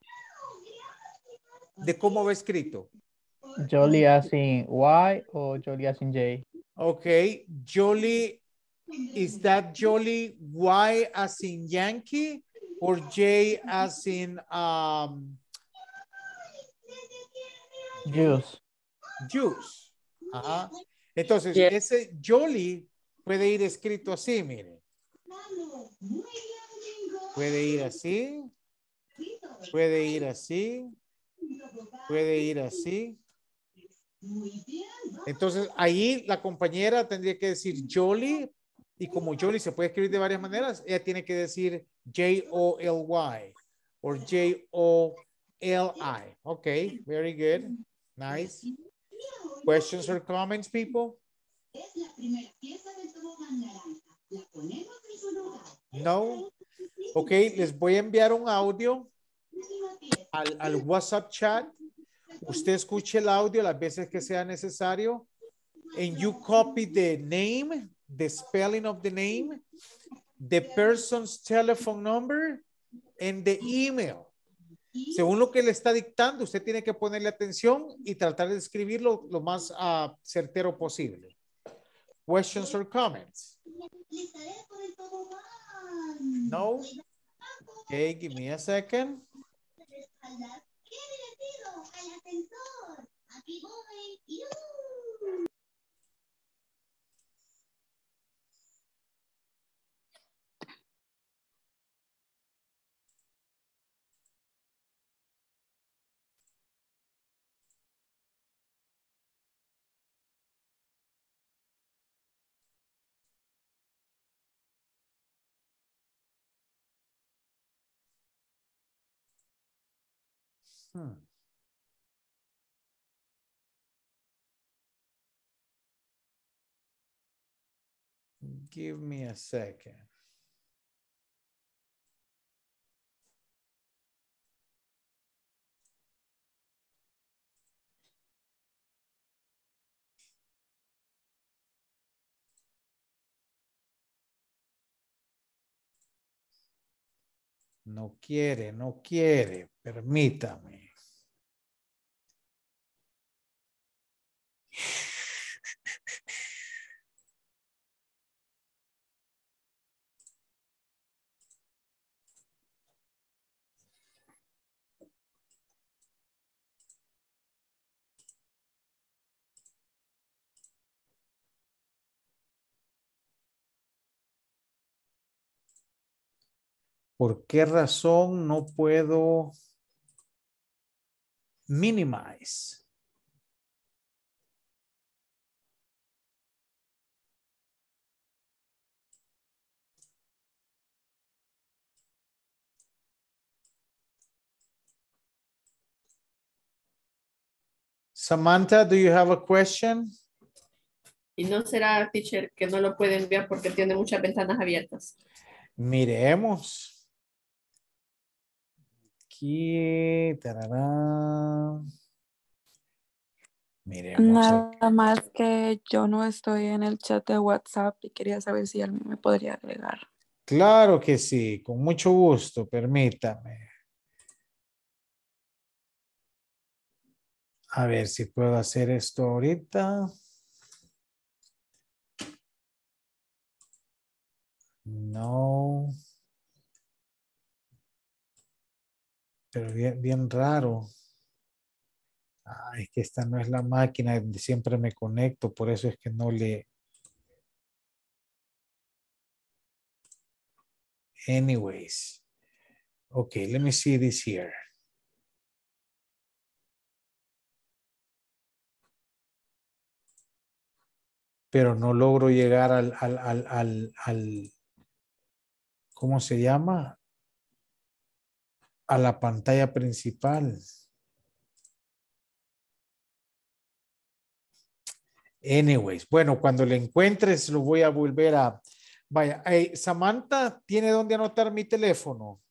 De cómo va escrito. Jolly as in Y o Jolly as in J. Okay, Jolly, is that Jolly Y as in Yankee or J as in um, Juice. Juice? Ajá. Entonces, Yeah. ese Jolly puede ir escrito así, mire. Puede ir así. Puede ir así. Puede ir así. Entonces, ahí la compañera tendría que decir Jolly, y como Jolly se puede escribir de varias maneras, ella tiene que decir J O L Y o J O L I. Ok, very good. Nice. Questions or comments, people? No. Ok, les voy a enviar un audio al, al WhatsApp chat. Usted escuche el audio las veces que sea necesario. And you copy the name, the spelling of the name, the person's telephone number, and the email. Según lo que le está dictando, usted tiene que ponerle atención y tratar de escribirlo lo más uh, certero posible. Questions or comments? No? Okay, give me a second. Hmm. Give me a second. No quiere, no quiere. Permítame. ¿Por qué razón no puedo minimize? Samantha, do you have a question? Y no será, teacher, que no lo puede enviar porque tiene muchas ventanas abiertas. Miremos. Aquí, tarará. Miremos. Nada más que yo no estoy en el chat de WhatsApp y quería saber si alguien me podría agregar. Claro que sí, con mucho gusto, permítame. A ver si puedo hacer esto ahorita. No. Pero bien, bien raro. Ah, es que esta no es la máquina donde siempre me conecto, por eso es que no le... Anyways. Okay, let me see this here. Pero no logro llegar al, al, al, al, al ¿cómo se llama? A la pantalla principal. Anyways, bueno, cuando le encuentres lo voy a volver a... Vaya, hey, Samantha, ¿tiene dónde anotar mi teléfono?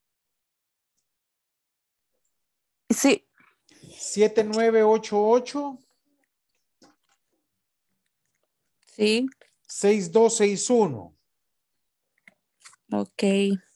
Sí. siete nueve ocho ocho. Sí. seis dos seis uno. Ok.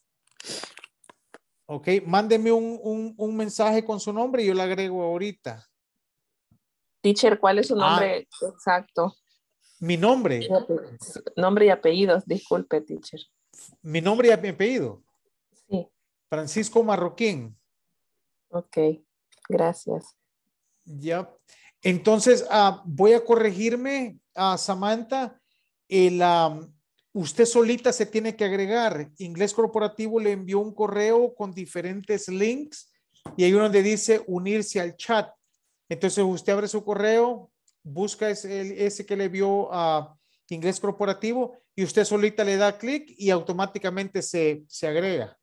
Ok, mándeme un, un, un mensaje con su nombre y yo le agrego ahorita. Teacher, ¿cuál es su Ah. nombre exacto? Mi nombre. Nombre y apellidos, disculpe, teacher. Mi nombre y mi apellido. Sí. Francisco Marroquín. Ok, gracias. Ya. Entonces, uh, voy a corregirme a uh, Samantha. El, um, usted solita se tiene que agregar. Inglés Corporativo le envió un correo con diferentes links y hay uno donde dice unirse al chat. Entonces, usted abre su correo, busca ese, ese que le vio a uh, Inglés Corporativo y usted solita le da clic y automáticamente se, se agrega.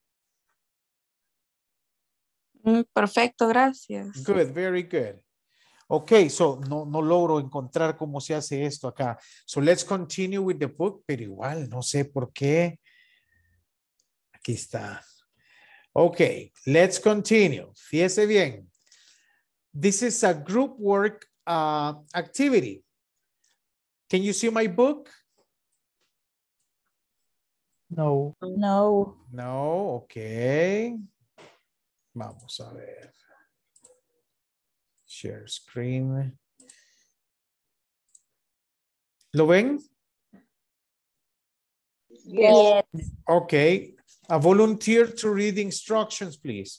Perfecto, gracias. Good, very good. Okay, so no, no logro encontrar cómo se hace esto acá. So let's continue with the book, pero igual no sé por qué. Aquí está. Okay, let's continue. Fíjese bien. This is a group work uh, activity. Can you see my book? No. No. No, okay. Vamos a ver. Share screen. ¿Lo ven? Yes. Okay. A volunteer to read the instructions, please.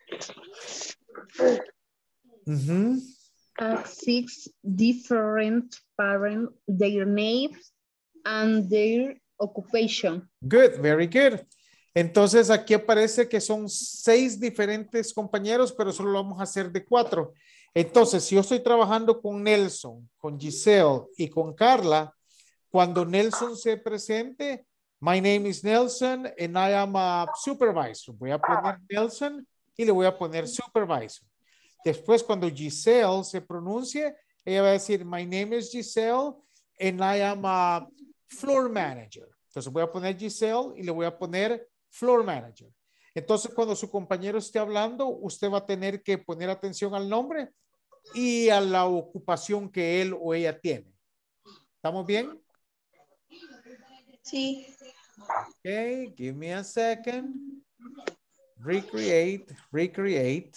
Mm-hmm. Uh, six different parents, their names and their occupation. Good, very good. Entonces aquí aparece que son seis diferentes compañeros, pero solo lo vamos a hacer de cuatro. Entonces, si yo estoy trabajando con Nelson, con Giselle y con Carla, cuando Nelson se presente, my name is Nelson and I am a supervisor. Voy a poner Nelson y le voy a poner supervisor. Después, cuando Giselle se pronuncie, ella va a decir, my name is Giselle and I am a floor manager. Entonces voy a poner Giselle y le voy a poner floor manager. Entonces, cuando su compañero esté hablando, usted va a tener que poner atención al nombre y a la ocupación que él o ella tiene. ¿Estamos bien? Sí. Okay, give me a second. Recreate, recreate.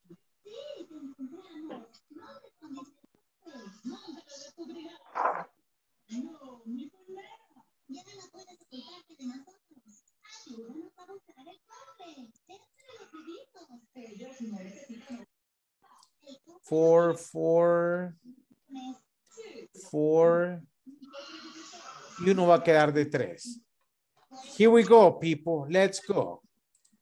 Four, four, four. Y uno va a quedar de tres. Here we go, people. Let's go.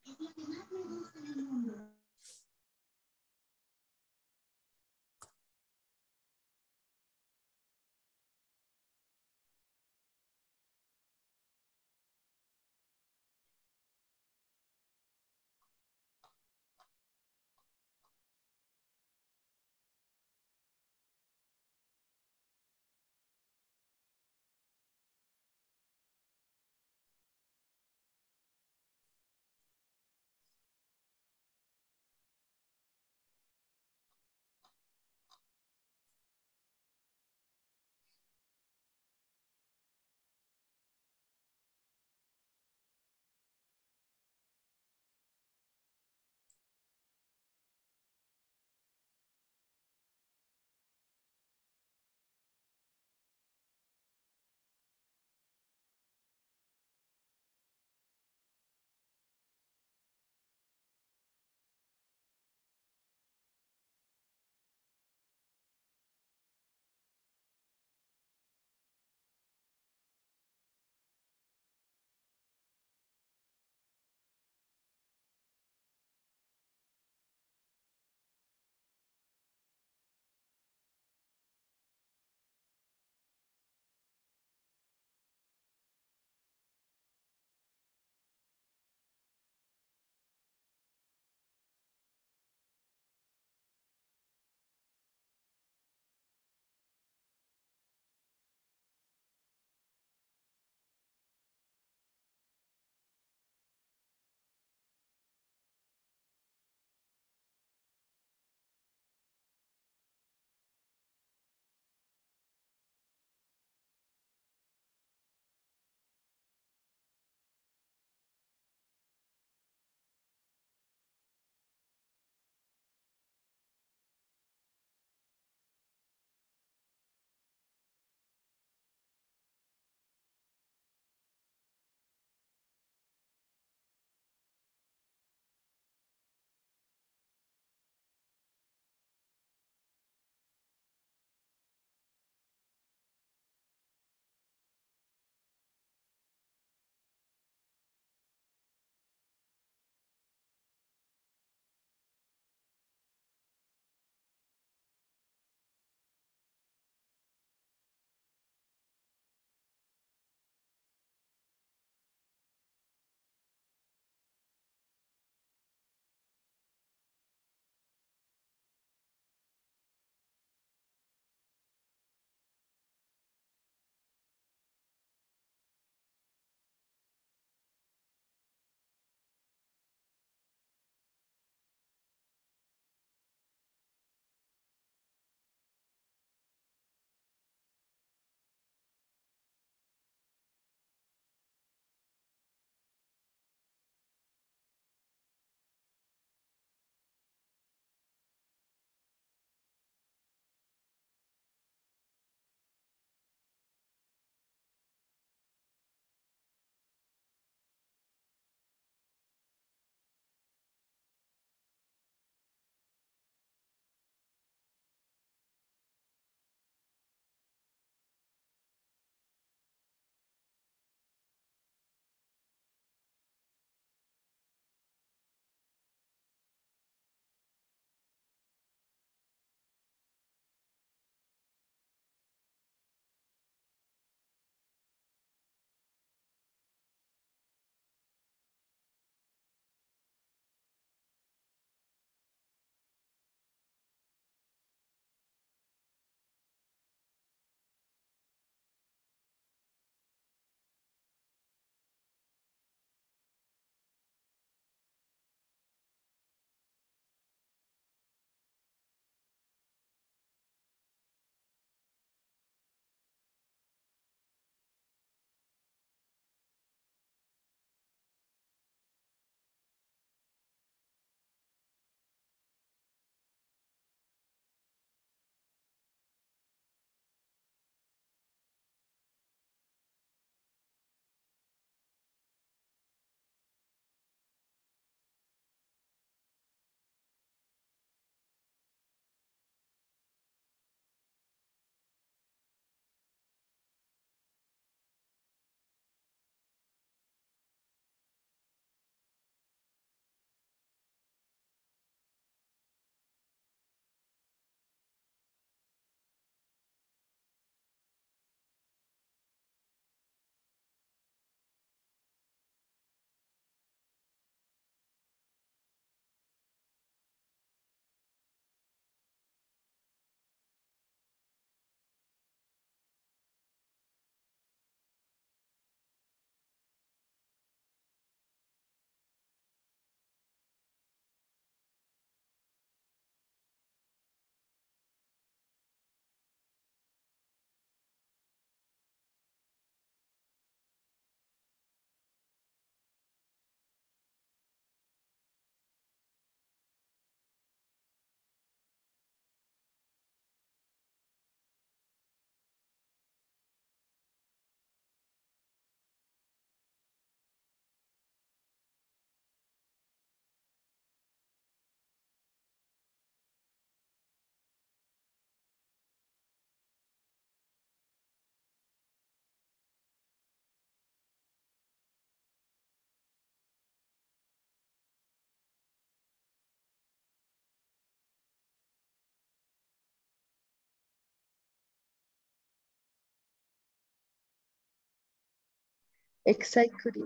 Executive.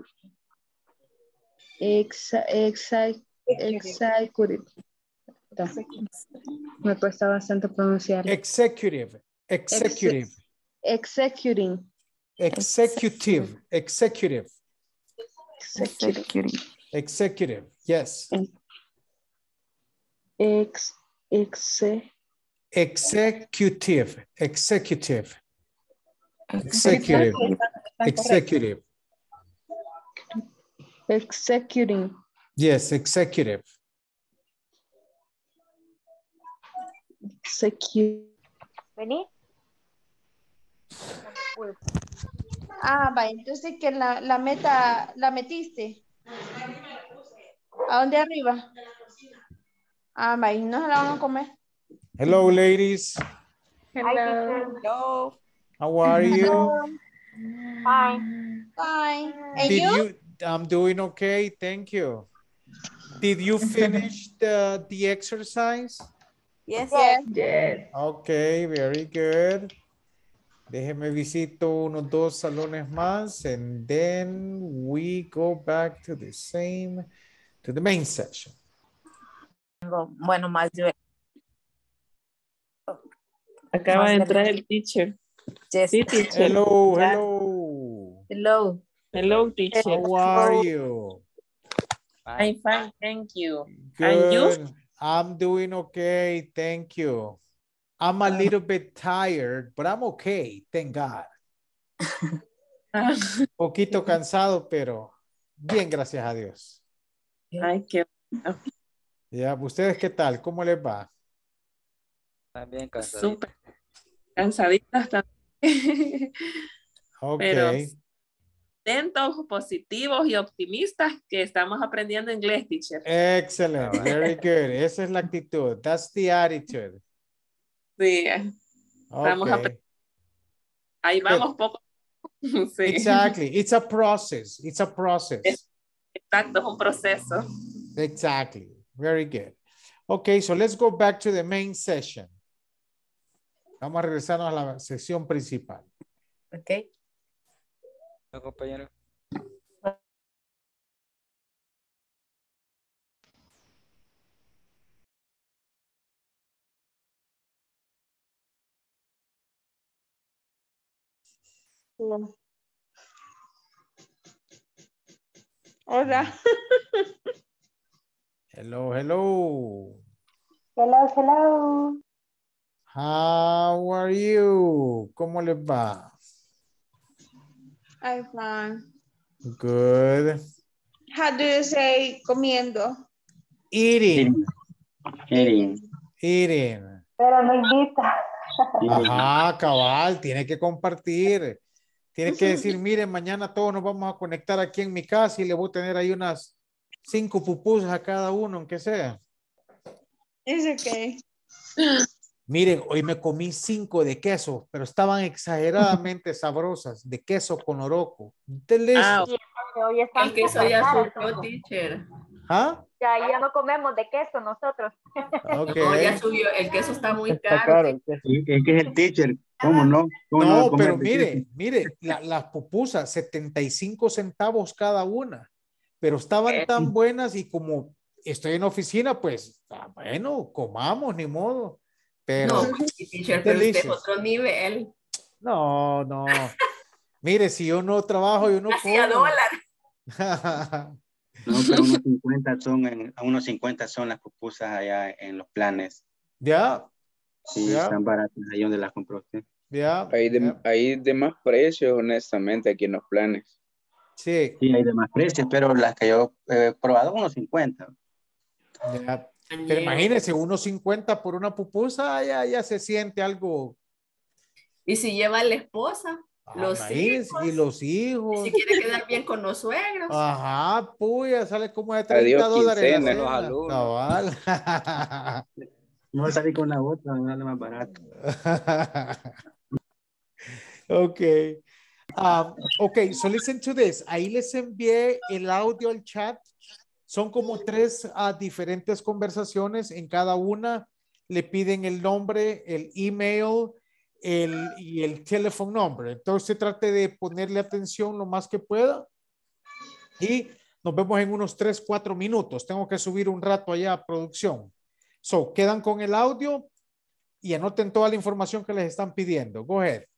Exa, exa, executive. Da. Me cuesta bastante pronunciarlo. Executive. Executive. Executing. Executive. Executive. Executive. Executive. Yes. Ex, exe, Executive. Executive. Executive. Executive. executing. Yes, executive. Execute. Vení. Ah, va, entonces que la, la meta, la metiste. ¿A dónde arriba? Ah, va, y no se la van a comer. Hello, ladies. Hello. Hello. How are you? Fine. Fine. And Did you? you? I'm doing okay. Thank you. Did you finish the, the exercise? Yes. Yes. Yes. Okay, very good. Déjeme visito unos dos salones más and then we go back to the same, to the main section. Bueno, más yo. Acaba Más de de- entrar el teacher. Yes. Sí, teacher. Hello, Ya. hello. Hello. Hello, teacher. How are you? I'm fine, thank you. And you? Good. I'm doing okay. Thank you. I'm a little bit tired, but I'm okay. Thank God. Poquito cansado, pero bien, gracias a Dios. Ay, qué bueno. Ya, ¿ustedes qué tal? ¿Cómo les va? También cansadito. Súper cansaditas también. Ok. Pero atentos, positivos y optimistas que estamos aprendiendo inglés, teacher. Excellent. Ah, Very good. Esa es la actitud. That's the attitude. Sí, estamos Ok. aprendiendo. Ahí vamos poco. Sí. Exactly. It's a process. It's a process. Exacto, es un proceso. Exactly. Very good. Okay, so let's go back to the main session. Vamos a regresarnos a la sesión principal. Okay. No, compañero. Hola. Hello, hello. Hello, hello. How are you? ¿Cómo les va? I'm fine. Good. How do you say comiendo? Eating. Eating. Eating. Pero no invita. Ajá, cabal, tiene que compartir. Tiene que decir, miren, mañana todos nos vamos a conectar aquí en mi casa y le voy a tener ahí unas cinco pupusas a cada uno, aunque sea. It's okay. Miren, hoy me comí cinco de queso, pero estaban exageradamente sabrosas, de queso con oroco. Delicious. Ah, Sí, porque hoy están El queso súper ya caras, subió, entonces. teacher. ¿Ah? Ya, ya no comemos de queso nosotros. Ok. No, ya subió. El queso está muy Está caro. caro el queso. Es que es el teacher. ¿Cómo no? ¿Cómo no va a No, comer pero de mire, queso? mire, la- las pupusas, setenta y cinco centavos cada una, pero estaban tan buenas y como estoy en oficina, pues, ah, bueno, comamos, ni modo. Pero, No, pues sí, teacher, pero usted es delicious. otro nivel. No, no. Mire, si yo no trabajo, yo no Casi a como. dólar. No, pero unos cincuenta son, en, a unos cincuenta son las pupusas allá en los planes. Ya, Sí, ya, están baratas ahí donde las compró usted. ya. Hay de, ya. hay de más precios, honestamente, aquí en los planes. Sí, Sí, hay de más precios, pero las que yo he probado, unos cincuenta. ya. Pero Añero. imagínese, unos cincuenta por una pupusa, ya, ya se siente algo. Y si lleva a la esposa, Ah, los imagínese, hijos, y los y hijos. si quiere quedar bien con los suegros. Ajá, puya, sale como de treinta Adiós, dólares la quincena. Los cena. alumnos. Cabal. No va a salir con la otra, no es más barato. Ok. Um, ok, so listen to this. Ahí les envié el audio al chat. Son como tres uh, diferentes conversaciones. En cada una le piden el nombre, el email, el, y el telephone number. Entonces trate de ponerle atención lo más que pueda y nos vemos en unos tres, cuatro minutos. Tengo que subir un rato allá a producción. So, quedan con el audio y anoten toda la información que les están pidiendo. Go ahead.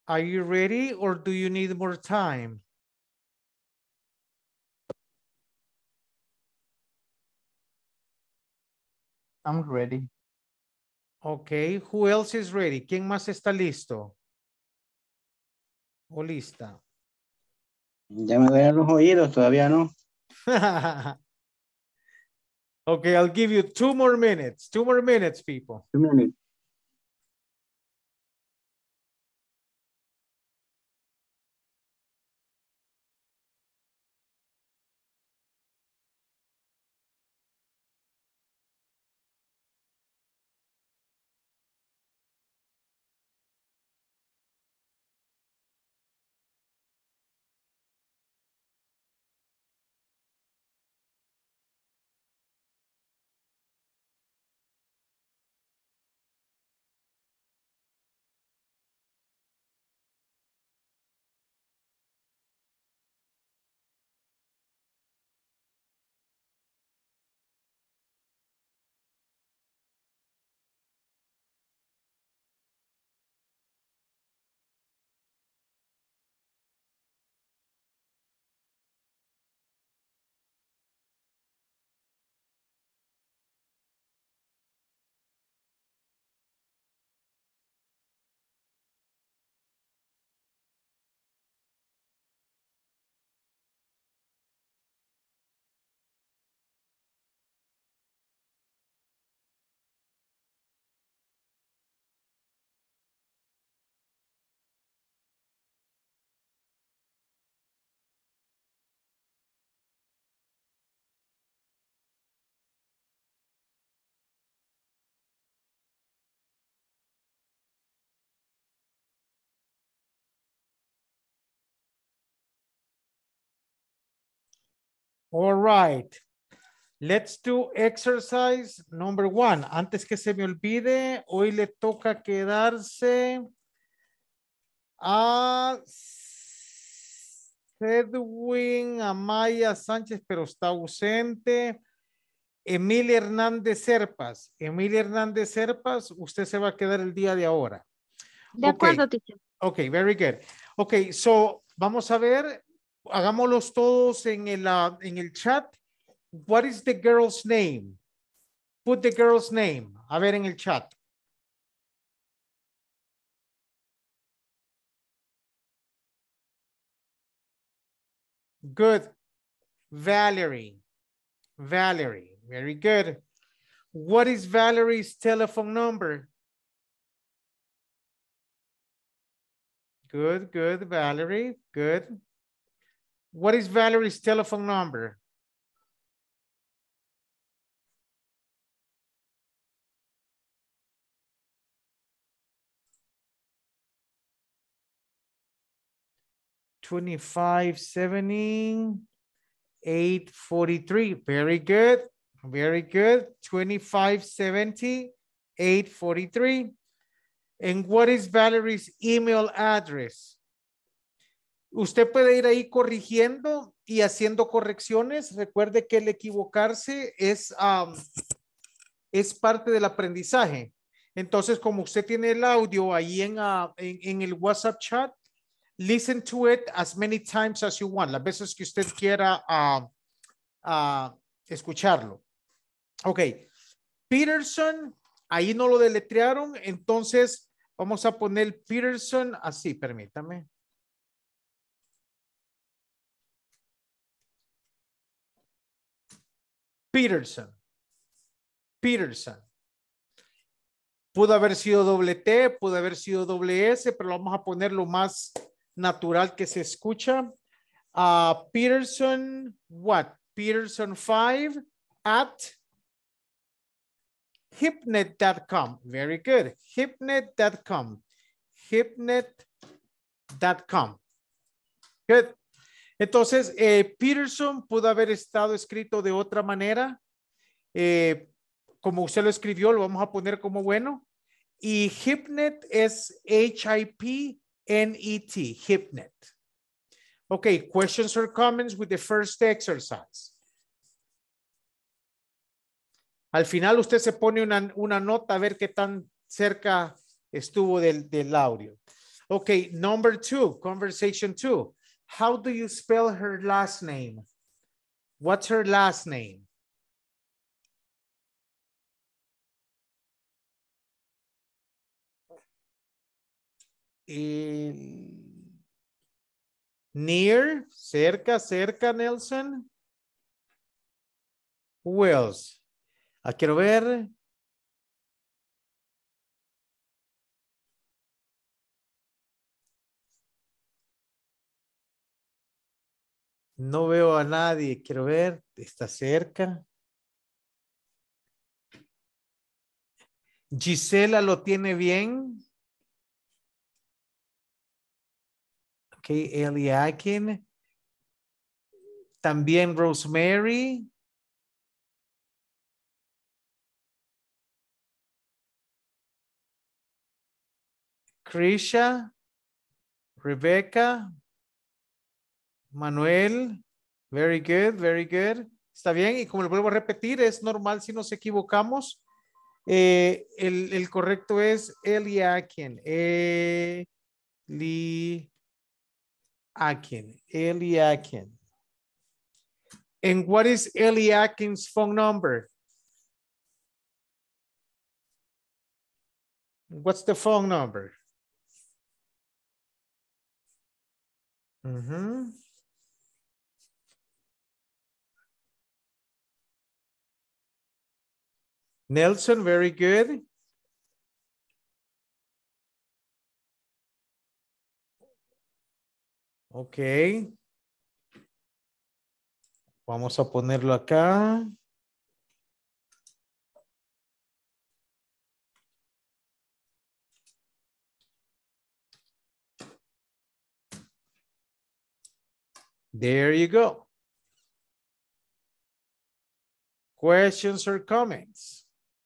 Are you ready or do you need more time? I'm ready. Okay, who else is ready? ¿Quién más está listo? ¿O lista? Ya me duelen los oídos, todavía no. Okay, I'll give you two more minutes. Two more minutes, people. Two minutes. All right. Let's do exercise number one. Antes que se me olvide, hoy le toca quedarse a Edwin Amaya Sánchez, pero está ausente. Emilia Hernández Serpas. Emilia Hernández Serpas, usted se va a quedar el día de ahora. De acuerdo, teacher. Ok, very good. Ok, so vamos a ver, hagámoslos todos en el, uh, en el chat. What is the girl's name? Put the girl's name. A ver en el chat. Good. Valerie. Valerie. Very good. What is Valerie's telephone number? Good, good, Valerie. Good. What is Valerie's telephone number? twenty-five seventy, eight forty-three. Very good. Very good. twenty-five seventy, eight forty-three. And what is Valerie's email address? Usted puede ir ahí corrigiendo y haciendo correcciones. Recuerde que el equivocarse es, um, es parte del aprendizaje. Entonces, como usted tiene el audio ahí en, uh, en, en el WhatsApp chat, listen to it as many times as you want, las veces que usted quiera uh, uh, escucharlo. Ok, Peterson, ahí no lo deletrearon, entonces vamos a poner Peterson así, permítame. Peterson, Peterson. Pudo haber sido doble T, pudo haber sido doble S, pero vamos a poner lo más natural que se escucha. Uh, Peterson, what? Peterson five at hipnet dot com. Very good. hipnet dot com. hipnet dot com. Good. Entonces, eh, Peterson pudo haber estado escrito de otra manera. Eh, como usted lo escribió, lo vamos a poner como bueno. Y Hipnet es H I P N E T, Hipnet. Okay, questions or comments with the first exercise. Al final usted se pone una, una nota a ver qué tan cerca estuvo del, del audio. Okay, number two, conversation two. How do you spell her last name? What's her last name? In, near, cerca, cerca, Nelson. Who else? Ah, quiero ver. No veo a nadie. Quiero ver. Está cerca. Gisela lo tiene bien. Ok, Eliakim. También Rosemary. Krisha. Rebecca. Manuel. Very good, very good. Está bien. Y como lo vuelvo a repetir, es normal si nos equivocamos. Eh, el, el correcto es Eliakim. Eliakim. Eliakim. And what is Eliakim's phone number? What's the phone number? Mm-hmm. Nelson, very good. Ok. Vamos a ponerlo acá. There you go. Questions or comments?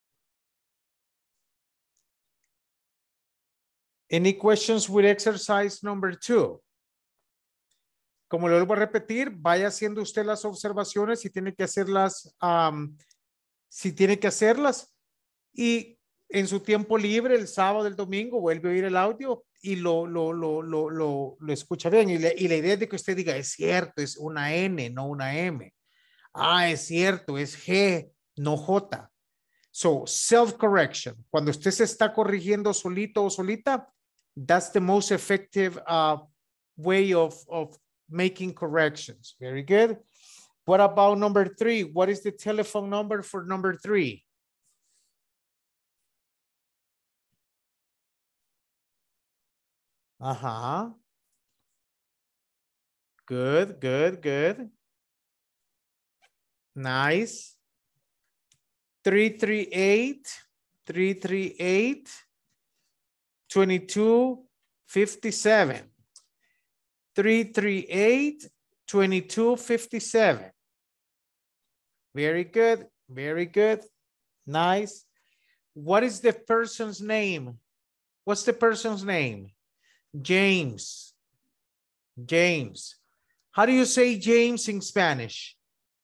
Any questions with exercise number two? Como lo vuelvo a repetir, vaya haciendo usted las observaciones si tiene que hacerlas, um, si tiene que hacerlas y en su tiempo libre, el sábado, el domingo, vuelve a oír el audio y lo, lo, lo, lo, lo, lo escucha bien. Y, le, y la idea es de que usted diga, es cierto, es una N, no una M. Ah, es cierto, es G, no J. So, self-correction. Cuando usted se está corrigiendo solito o solita, that's the most effective uh, way of, of making corrections. Very good. What about number three? What is the telephone number for number three? Uh-huh. Good, good, good. Nice. three three eight, three three eight, twenty-two fifty-seven. three three eight, twenty-two fifty-seven. Very good, very good. Nice. What is the person's name? What's the person's name? James. James. How do you say James in Spanish?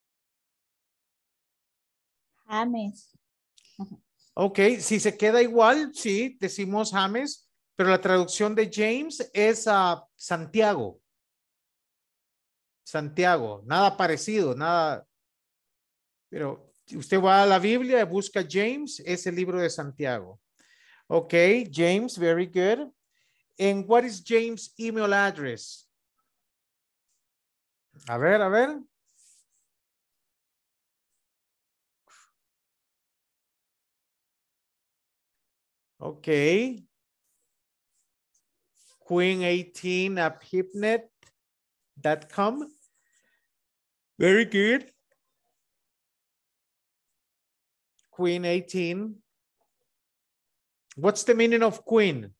James. Ok, si se queda igual, sí, decimos James, pero la traducción de James es a Santiago. Santiago, nada parecido, nada. Pero usted va a la Biblia y busca James, es el libro de Santiago. Ok, James, very good. And what is James' email address? A ver, a ver. Okay. Queen eighteen at hipnet dot com. Very good. Queen eighteen. What's the meaning of queen?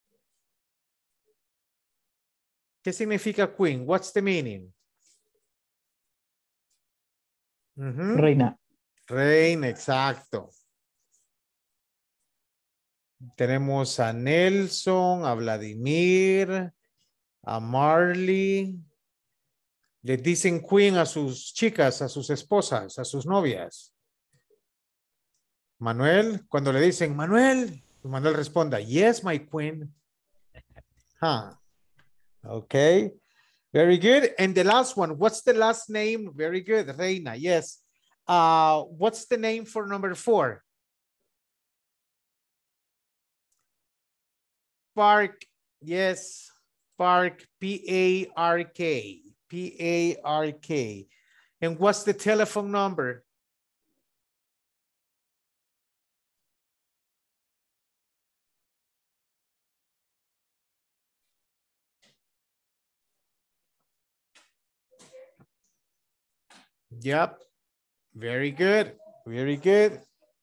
¿Qué significa queen? What's the meaning? Uh-huh. Reina. Reina, exacto. Tenemos a Nelson, a Vladimir, a Marley. Le dicen queen a sus chicas, a sus esposas, a sus novias. Manuel, cuando le dicen Manuel, Manuel responda, yes, my queen. Huh. Okay. Very good. And the last one, what's the last name? Very good, Reina, yes. Uh, what's the name for number four? Park, yes, Park, P A R K, P A R K. And what's the telephone number? Yep, very good, very good.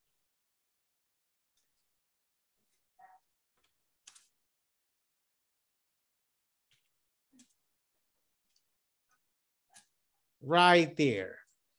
Right there.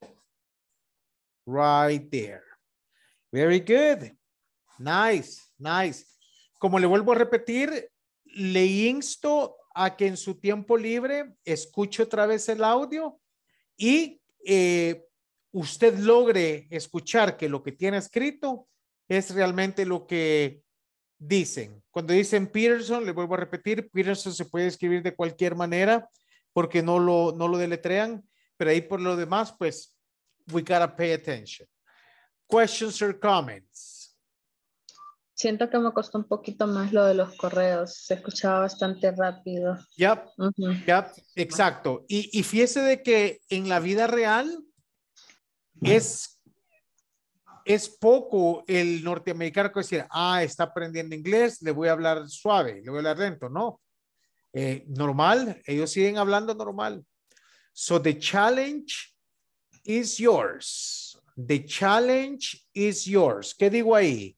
Right there. Very good. Nice, nice. Como le vuelvo a repetir, le insto a que en su tiempo libre escuche otra vez el audio y eh, usted logre escuchar que lo que tiene escrito es realmente lo que dicen. Cuando dicen Peterson, le vuelvo a repetir, Peterson se puede escribir de cualquier manera porque no lo, no lo deletrean, pero ahí por lo demás, pues, we gotta pay attention. Questions or comments? Siento que me costó un poquito más lo de los correos. Se escuchaba bastante rápido. Yep, Uh-huh. yep, exacto. Y, y fíjese de que en la vida real es, es poco el norteamericano que decir, ah, está aprendiendo inglés, le voy a hablar suave, le voy a hablar lento. No, eh, normal, ellos siguen hablando normal. So the challenge is yours. The challenge is yours. ¿Qué digo ahí?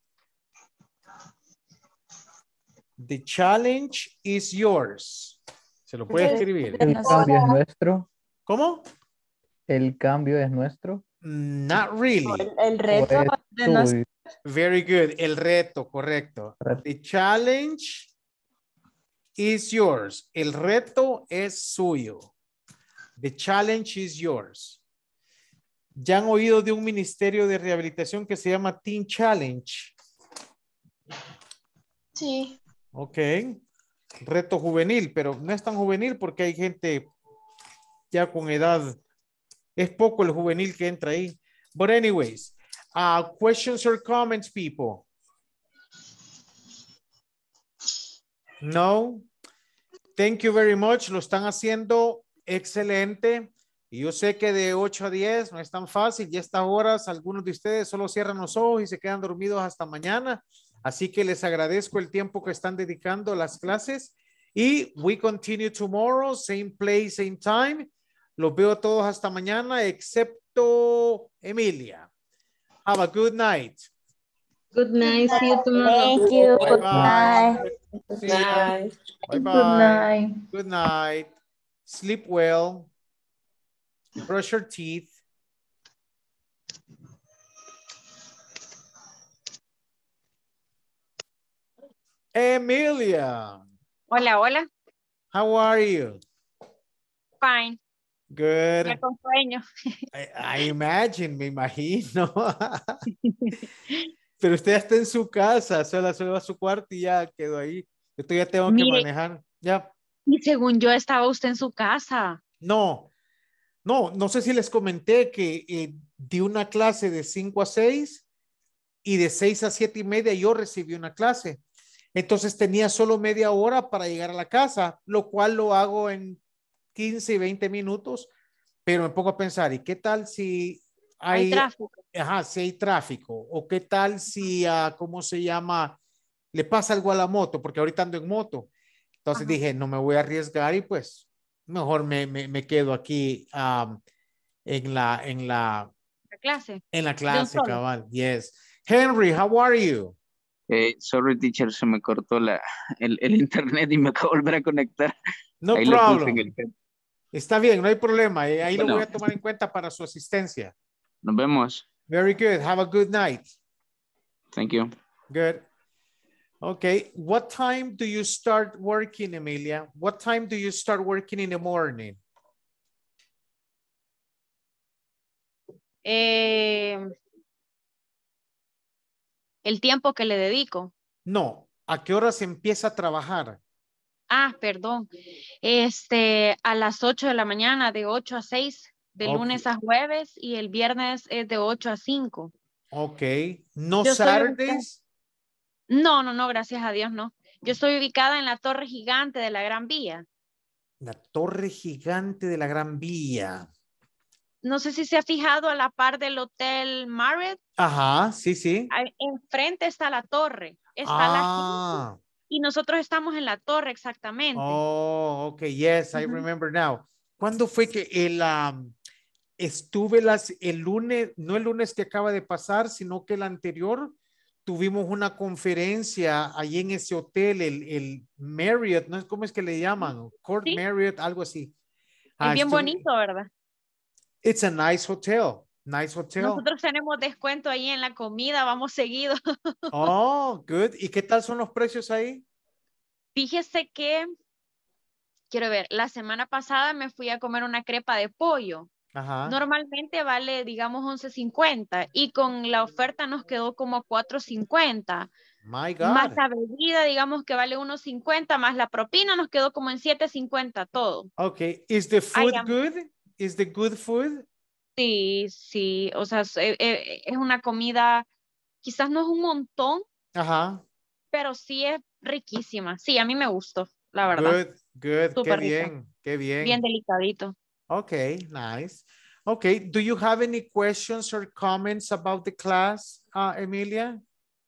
The challenge is yours. Se lo puede escribir. El cambio es nuestro. ¿Cómo? El cambio es nuestro. Not really. El, el reto O es de nos- tuyo. Very good. El reto, correcto. The challenge is yours. El reto es suyo. The challenge is yours. ¿Ya han oído de un ministerio de rehabilitación que se llama Teen Challenge? Sí. Ok. Reto juvenil, pero no es tan juvenil porque hay gente ya con edad. Es poco el juvenil que entra ahí. But anyways, uh, questions or comments, people? No. Thank you very much. Lo están haciendo excelente. Y yo sé que de ocho a diez no es tan fácil. Y a estas horas algunos de ustedes solo cierran los ojos y se quedan dormidos hasta mañana. Así que les agradezco el tiempo que están dedicando a las clases. Y we continue tomorrow, same place, same time. Los veo todos hasta mañana, excepto Emilia. Have a good night. Good night. See you tomorrow. Thank you. Bye Good bye. night. See ya. Bye Good bye. night. Good night. Sleep well. Brush your teeth. Emilia, Hola, hola. how are you? Fine. Good. Ya con sueño. I, I imagine, me imagino. Pero usted está en su casa, sola, solo va a su cuarto y ya quedó ahí. Yo todavía tengo que Mire. manejar. Ya. Y según yo estaba usted en su casa. No, no, no sé si les comenté que eh, di una clase de cinco a seis y de seis a siete y media yo recibí una clase. Entonces tenía solo media hora para llegar a la casa, lo cual lo hago en quince y veinte minutos, pero me pongo a pensar, ¿y qué tal si hay, Hay tráfico. Ajá, si hay tráfico? ¿O qué tal si, uh, ¿cómo se llama? Le pasa algo a la moto, porque ahorita ando en moto. Entonces Ajá. dije, no me voy a arriesgar y pues mejor me, me, me quedo aquí um, en la, en la, La clase. en la De un clase, solo. cabal. Yes. Henry, how are you? Eh, sorry, teacher, se me cortó la, el, el internet y me acabo de volver a conectar. No Ahí lo puse en problem. el chat. Está bien, no hay problema. eh, Ahí lo Bueno. voy a tomar en cuenta para su asistencia. Nos vemos. Very good. Have a good night. Thank you. Good. Okay. What time do you start working, Emilia? What time do you start working in the morning? Eh, el tiempo que le dedico. No. ¿A qué hora se empieza a trabajar? Ah, perdón. Este, a las ocho de la mañana, de ocho a seis, de Ok. lunes a jueves, y el viernes es de ocho a cinco. Ok. No Yo estoy ubicada. Saturdays. No, no, no, gracias a Dios, no. Yo estoy ubicada en la torre gigante de la Gran Vía. La torre gigante de la Gran Vía. No sé si se ha fijado a la par del Hotel Marriott. Ajá, sí, sí. Ahí enfrente está la torre, está la gente Ah. y nosotros estamos en la torre exactamente. Oh, ok. Yes, I Ujú. remember now. ¿Cuándo fue que el, um, estuve las, el lunes, no el lunes que acaba de pasar, sino que el anterior, tuvimos una conferencia allí en ese hotel, el, el Marriott, ¿no? ¿Cómo es que le llaman? Court Sí, Marriott, algo así. es Ah, bien estuve- bonito, ¿verdad? It's a nice hotel. Nice hotel. Nosotros tenemos descuento ahí en la comida, vamos seguido. Oh, good. ¿Y qué tal son los precios ahí? Fíjese que, quiero ver, la semana pasada me fui a comer una crepa de pollo. Ajá. Normalmente vale, digamos, once cincuenta y con la oferta nos quedó como cuatro cincuenta. My Más God. la bebida, digamos que vale uno cincuenta, más la propina nos quedó como en siete cincuenta todo. Okay. Is the Ay, food am- good? Is the good food? sí, sí, o sea, es, eh, eh, es una comida, quizás no es un montón, Ajá. pero sí es riquísima. Sí, a mí me gustó, la verdad. Good, good. Qué Súper rica, bien, qué bien bien. delicadito. Okay, nice. Okay, do you have any questions or comments about the class, uh, Emilia?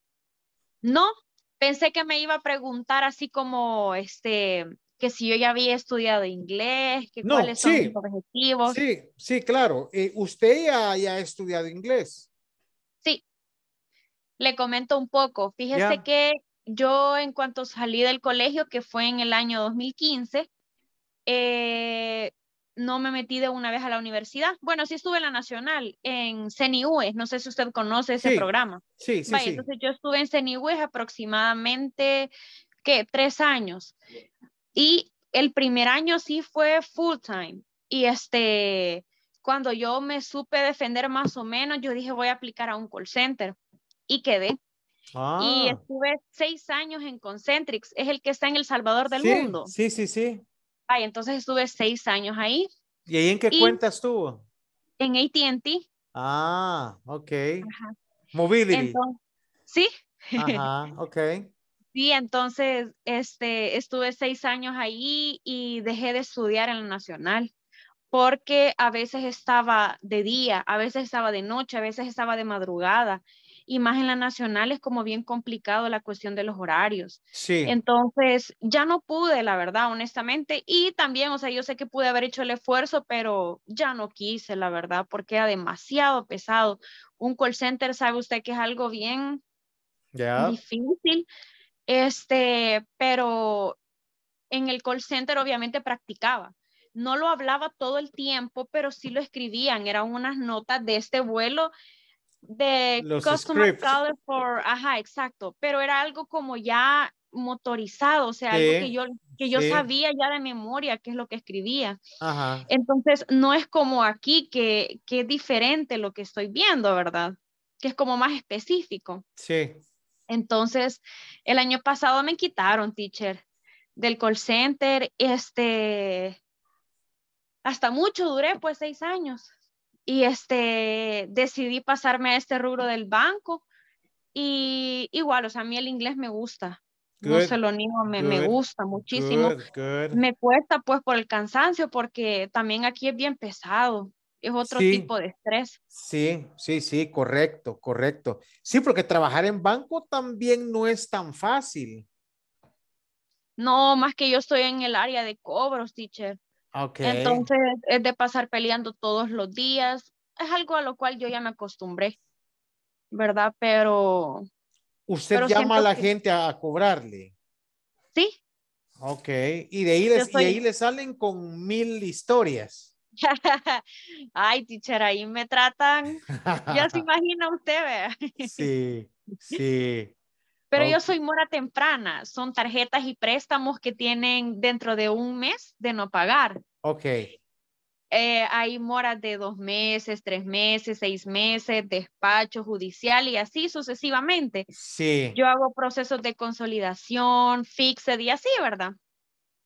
No, pensé que me iba a preguntar así como, este, que si yo ya había estudiado inglés, que No, cuáles son mis sí, objetivos. sí, sí, claro. Eh, usted ya, ya ha estudiado inglés. Sí, le comento un poco. Fíjese Ya. que yo en cuanto salí del colegio, que fue en el año dos mil quince, eh, no me metí de una vez a la universidad. Bueno, sí estuve en la Nacional, en CENIUE, no sé si usted conoce ese Sí, programa. sí, sí, Vaya, sí. entonces yo estuve en CENIUE aproximadamente, ¿qué? Tres años. Y el primer año sí fue full time. Y este, cuando yo me supe defender más o menos, yo dije voy a aplicar a un call center y quedé. Y Ah, estuve seis años en Concentrix, es el que está en El Salvador del sí, mundo. sí, sí, sí. Ay, entonces estuve seis años ahí ¿Y ahí en qué y cuenta estuvo? en A T and T. Ah, ok. Ajá. Mobility. Entonces, sí. Ajá, ok. Sí, entonces este, estuve seis años ahí y dejé de estudiar en la Nacional porque a veces estaba de día, a veces estaba de noche, a veces estaba de madrugada. Y más en la Nacional es como bien complicado la cuestión de los horarios. Sí, Entonces, ya no pude, la verdad, honestamente. Y también, o sea, yo sé que pude haber hecho el esfuerzo, pero ya no quise, la verdad, porque era demasiado pesado. Un call center, sabe usted que es algo bien ya. difícil. Este, pero en el call center obviamente practicaba. No lo hablaba todo el tiempo, pero sí lo escribían. Eran unas notas de este vuelo de Los Customer scripts. Call for, ajá, exacto. Pero era algo como ya motorizado, o sea, algo que Sí, yo, que yo sí. sabía ya de memoria qué es lo que escribía. Ajá. Entonces, no es como aquí que, que es diferente lo que estoy viendo, ¿verdad? Que es como más específico. Sí. Entonces, el año pasado me quitaron, teacher, del call center, este, hasta mucho duré, pues seis años. Y este, decidí pasarme a este rubro del banco y igual, o sea, a mí el inglés me gusta, no se Good, lo niego, me, me good, gusta muchísimo. good, good. Me cuesta pues por el cansancio porque también aquí es bien pesado, es otro Sí, tipo de estrés. sí, sí, sí, correcto, correcto. Sí, porque trabajar en banco también no es tan fácil. No, más que yo estoy en el área de cobros, teacher. Ok. Entonces, es de pasar peleando todos los días. Es algo a lo cual yo ya me acostumbré, ¿verdad? Pero, Usted pero llama a siento la que gente a, a cobrarle. sí, Ok. Y de ahí yo les, y ahí soy. le salen con mil historias. Ay, teacher, ahí me tratan. Ya se imagina usted, vea. Sí, sí. Pero yo Ok. soy mora temprana. Son tarjetas y préstamos que tienen dentro de un mes de no pagar. Ok. Eh, hay moras de dos meses, tres meses, seis meses, despacho judicial y así sucesivamente. Sí. Yo hago procesos de consolidación, fixed y así, ¿verdad?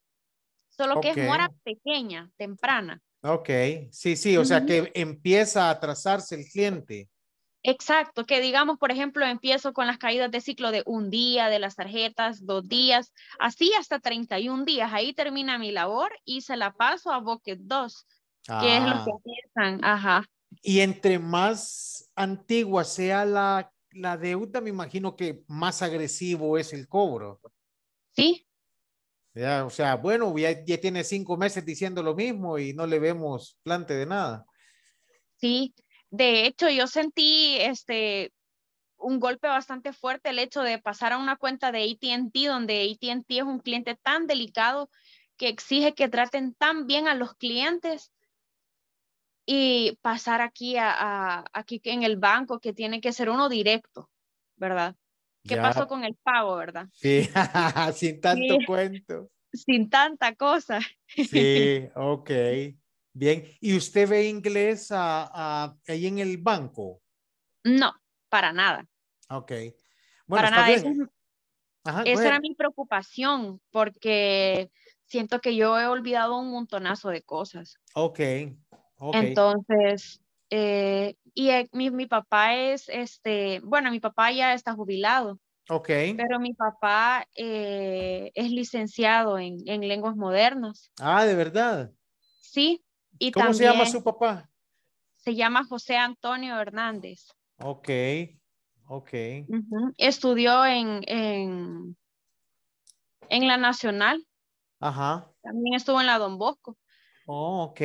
solo que Ok. es mora pequeña, temprana. Ok, sí, sí, o sea Ujú. que empieza a atrasarse el cliente. Exacto, que digamos, por ejemplo, empiezo con las caídas de ciclo de un día, de las tarjetas, dos días, así hasta treinta y un días. Ahí termina mi labor y se la paso a Bucket dos, que es lo que Ah, empiezan. Ajá. y entre más antigua sea la, la deuda, me imagino que más agresivo es el cobro. Sí, Ya, o sea, bueno, ya, ya tiene cinco meses diciendo lo mismo y no le vemos plante de nada. sí. De hecho, yo sentí este un golpe bastante fuerte el hecho de pasar a una cuenta de A T and T, donde A T and T es un cliente tan delicado que exige que traten tan bien a los clientes, y pasar aquí a, a- aquí en el banco, que tiene que ser uno directo, ¿verdad? ¿Qué pasó Ya, con el pago, verdad? sí, sin Sí, tanto cuento. sin tanta cosa. Sí, ok. Bien. ¿Y usted ve inglés a- a- ahí en el banco? No, para nada, Ok. Bueno, para está nada. Esa, bien. es- Ajá, go esa era ahead. mi preocupación, porque siento que yo he olvidado un montonazo de cosas. Ok, ok, Entonces, eh, y eh, mi, mi papá es, este, bueno, mi papá ya está jubilado, ok. pero mi papá eh, es licenciado en, en lenguas modernas. Ah, de verdad. Sí, y ¿Cómo se llama también su papá? se llama José Antonio Hernández. Ok, ok. Ujú. Estudió en, en, en la Nacional, Ajá. también estuvo en la Don Bosco. Oh, ok.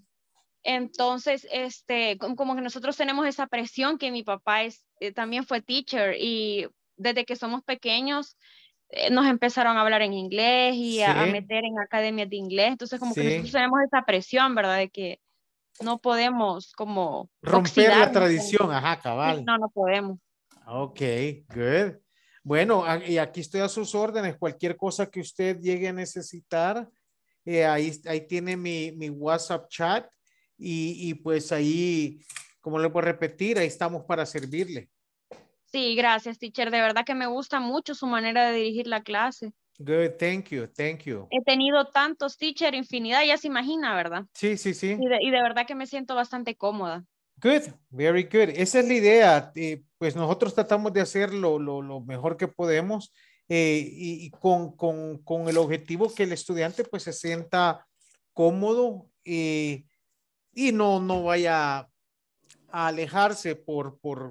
Entonces, este, como, como que nosotros tenemos esa presión, que mi papá es, eh, también fue teacher, y desde que somos pequeños eh, nos empezaron a hablar en inglés y a, a Sí, meter en academias de inglés. Entonces, como que nosotros sí. tenemos esa presión, ¿verdad? De que no podemos como Romper la oxidarnos con- tradición, ajá, Sí, cabal. no, no podemos. Ok, good. Bueno, a- y aquí estoy a sus órdenes. Cualquier cosa que usted llegue a necesitar, eh, ahí, ahí tiene mi, mi WhatsApp chat y, y pues ahí, como le puedo repetir, ahí estamos para servirle. Sí, gracias, teacher. De verdad que me gusta mucho su manera de dirigir la clase. Good, thank you, thank you. He tenido tantos teacher, infinidad, ya se imagina, ¿verdad? Sí, sí, sí. Y de, y de verdad que me siento bastante cómoda. Good, very good. Esa es la idea. Eh, pues nosotros tratamos de hacer lo, lo, lo mejor que podemos eh, y, y con, con, con el objetivo que el estudiante pues se sienta cómodo eh, y no, no vaya a alejarse por, por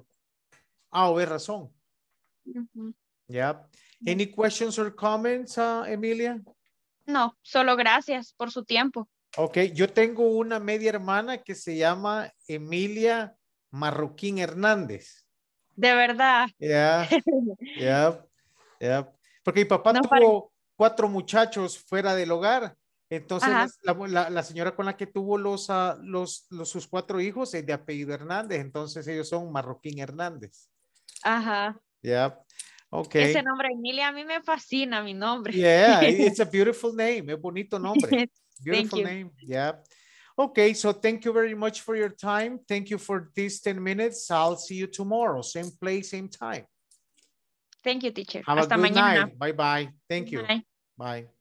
A o B razón. Ujú. Yeah. Any questions or comments, uh, Emilia? No, solo gracias por su tiempo. Ok, yo tengo una media hermana que se llama Emilia Marroquín Hernández. De verdad. Yeah, yeah, yeah. Porque mi papá No pare- tuvo cuatro muchachos fuera del hogar. Entonces Ajá, la, la- la señora con la que tuvo los, ah, los, los- sus cuatro hijos es de apellido Hernández. Entonces ellos son Marroquín Hernández. ajá. Yeah. Ese Okay. nombre, Emilia, a mí me fascina mi nombre. Yeah, it's a beautiful name. Es bonito nombre. Thank Beautiful you. name. Yeah. Okay, so thank you very much for your time. Thank you for these ten minutes. I'll see you tomorrow. Same place, same time. Thank you, teacher. Have a Hasta good mañana. night. Bye bye. Thank you. Bye. Bye.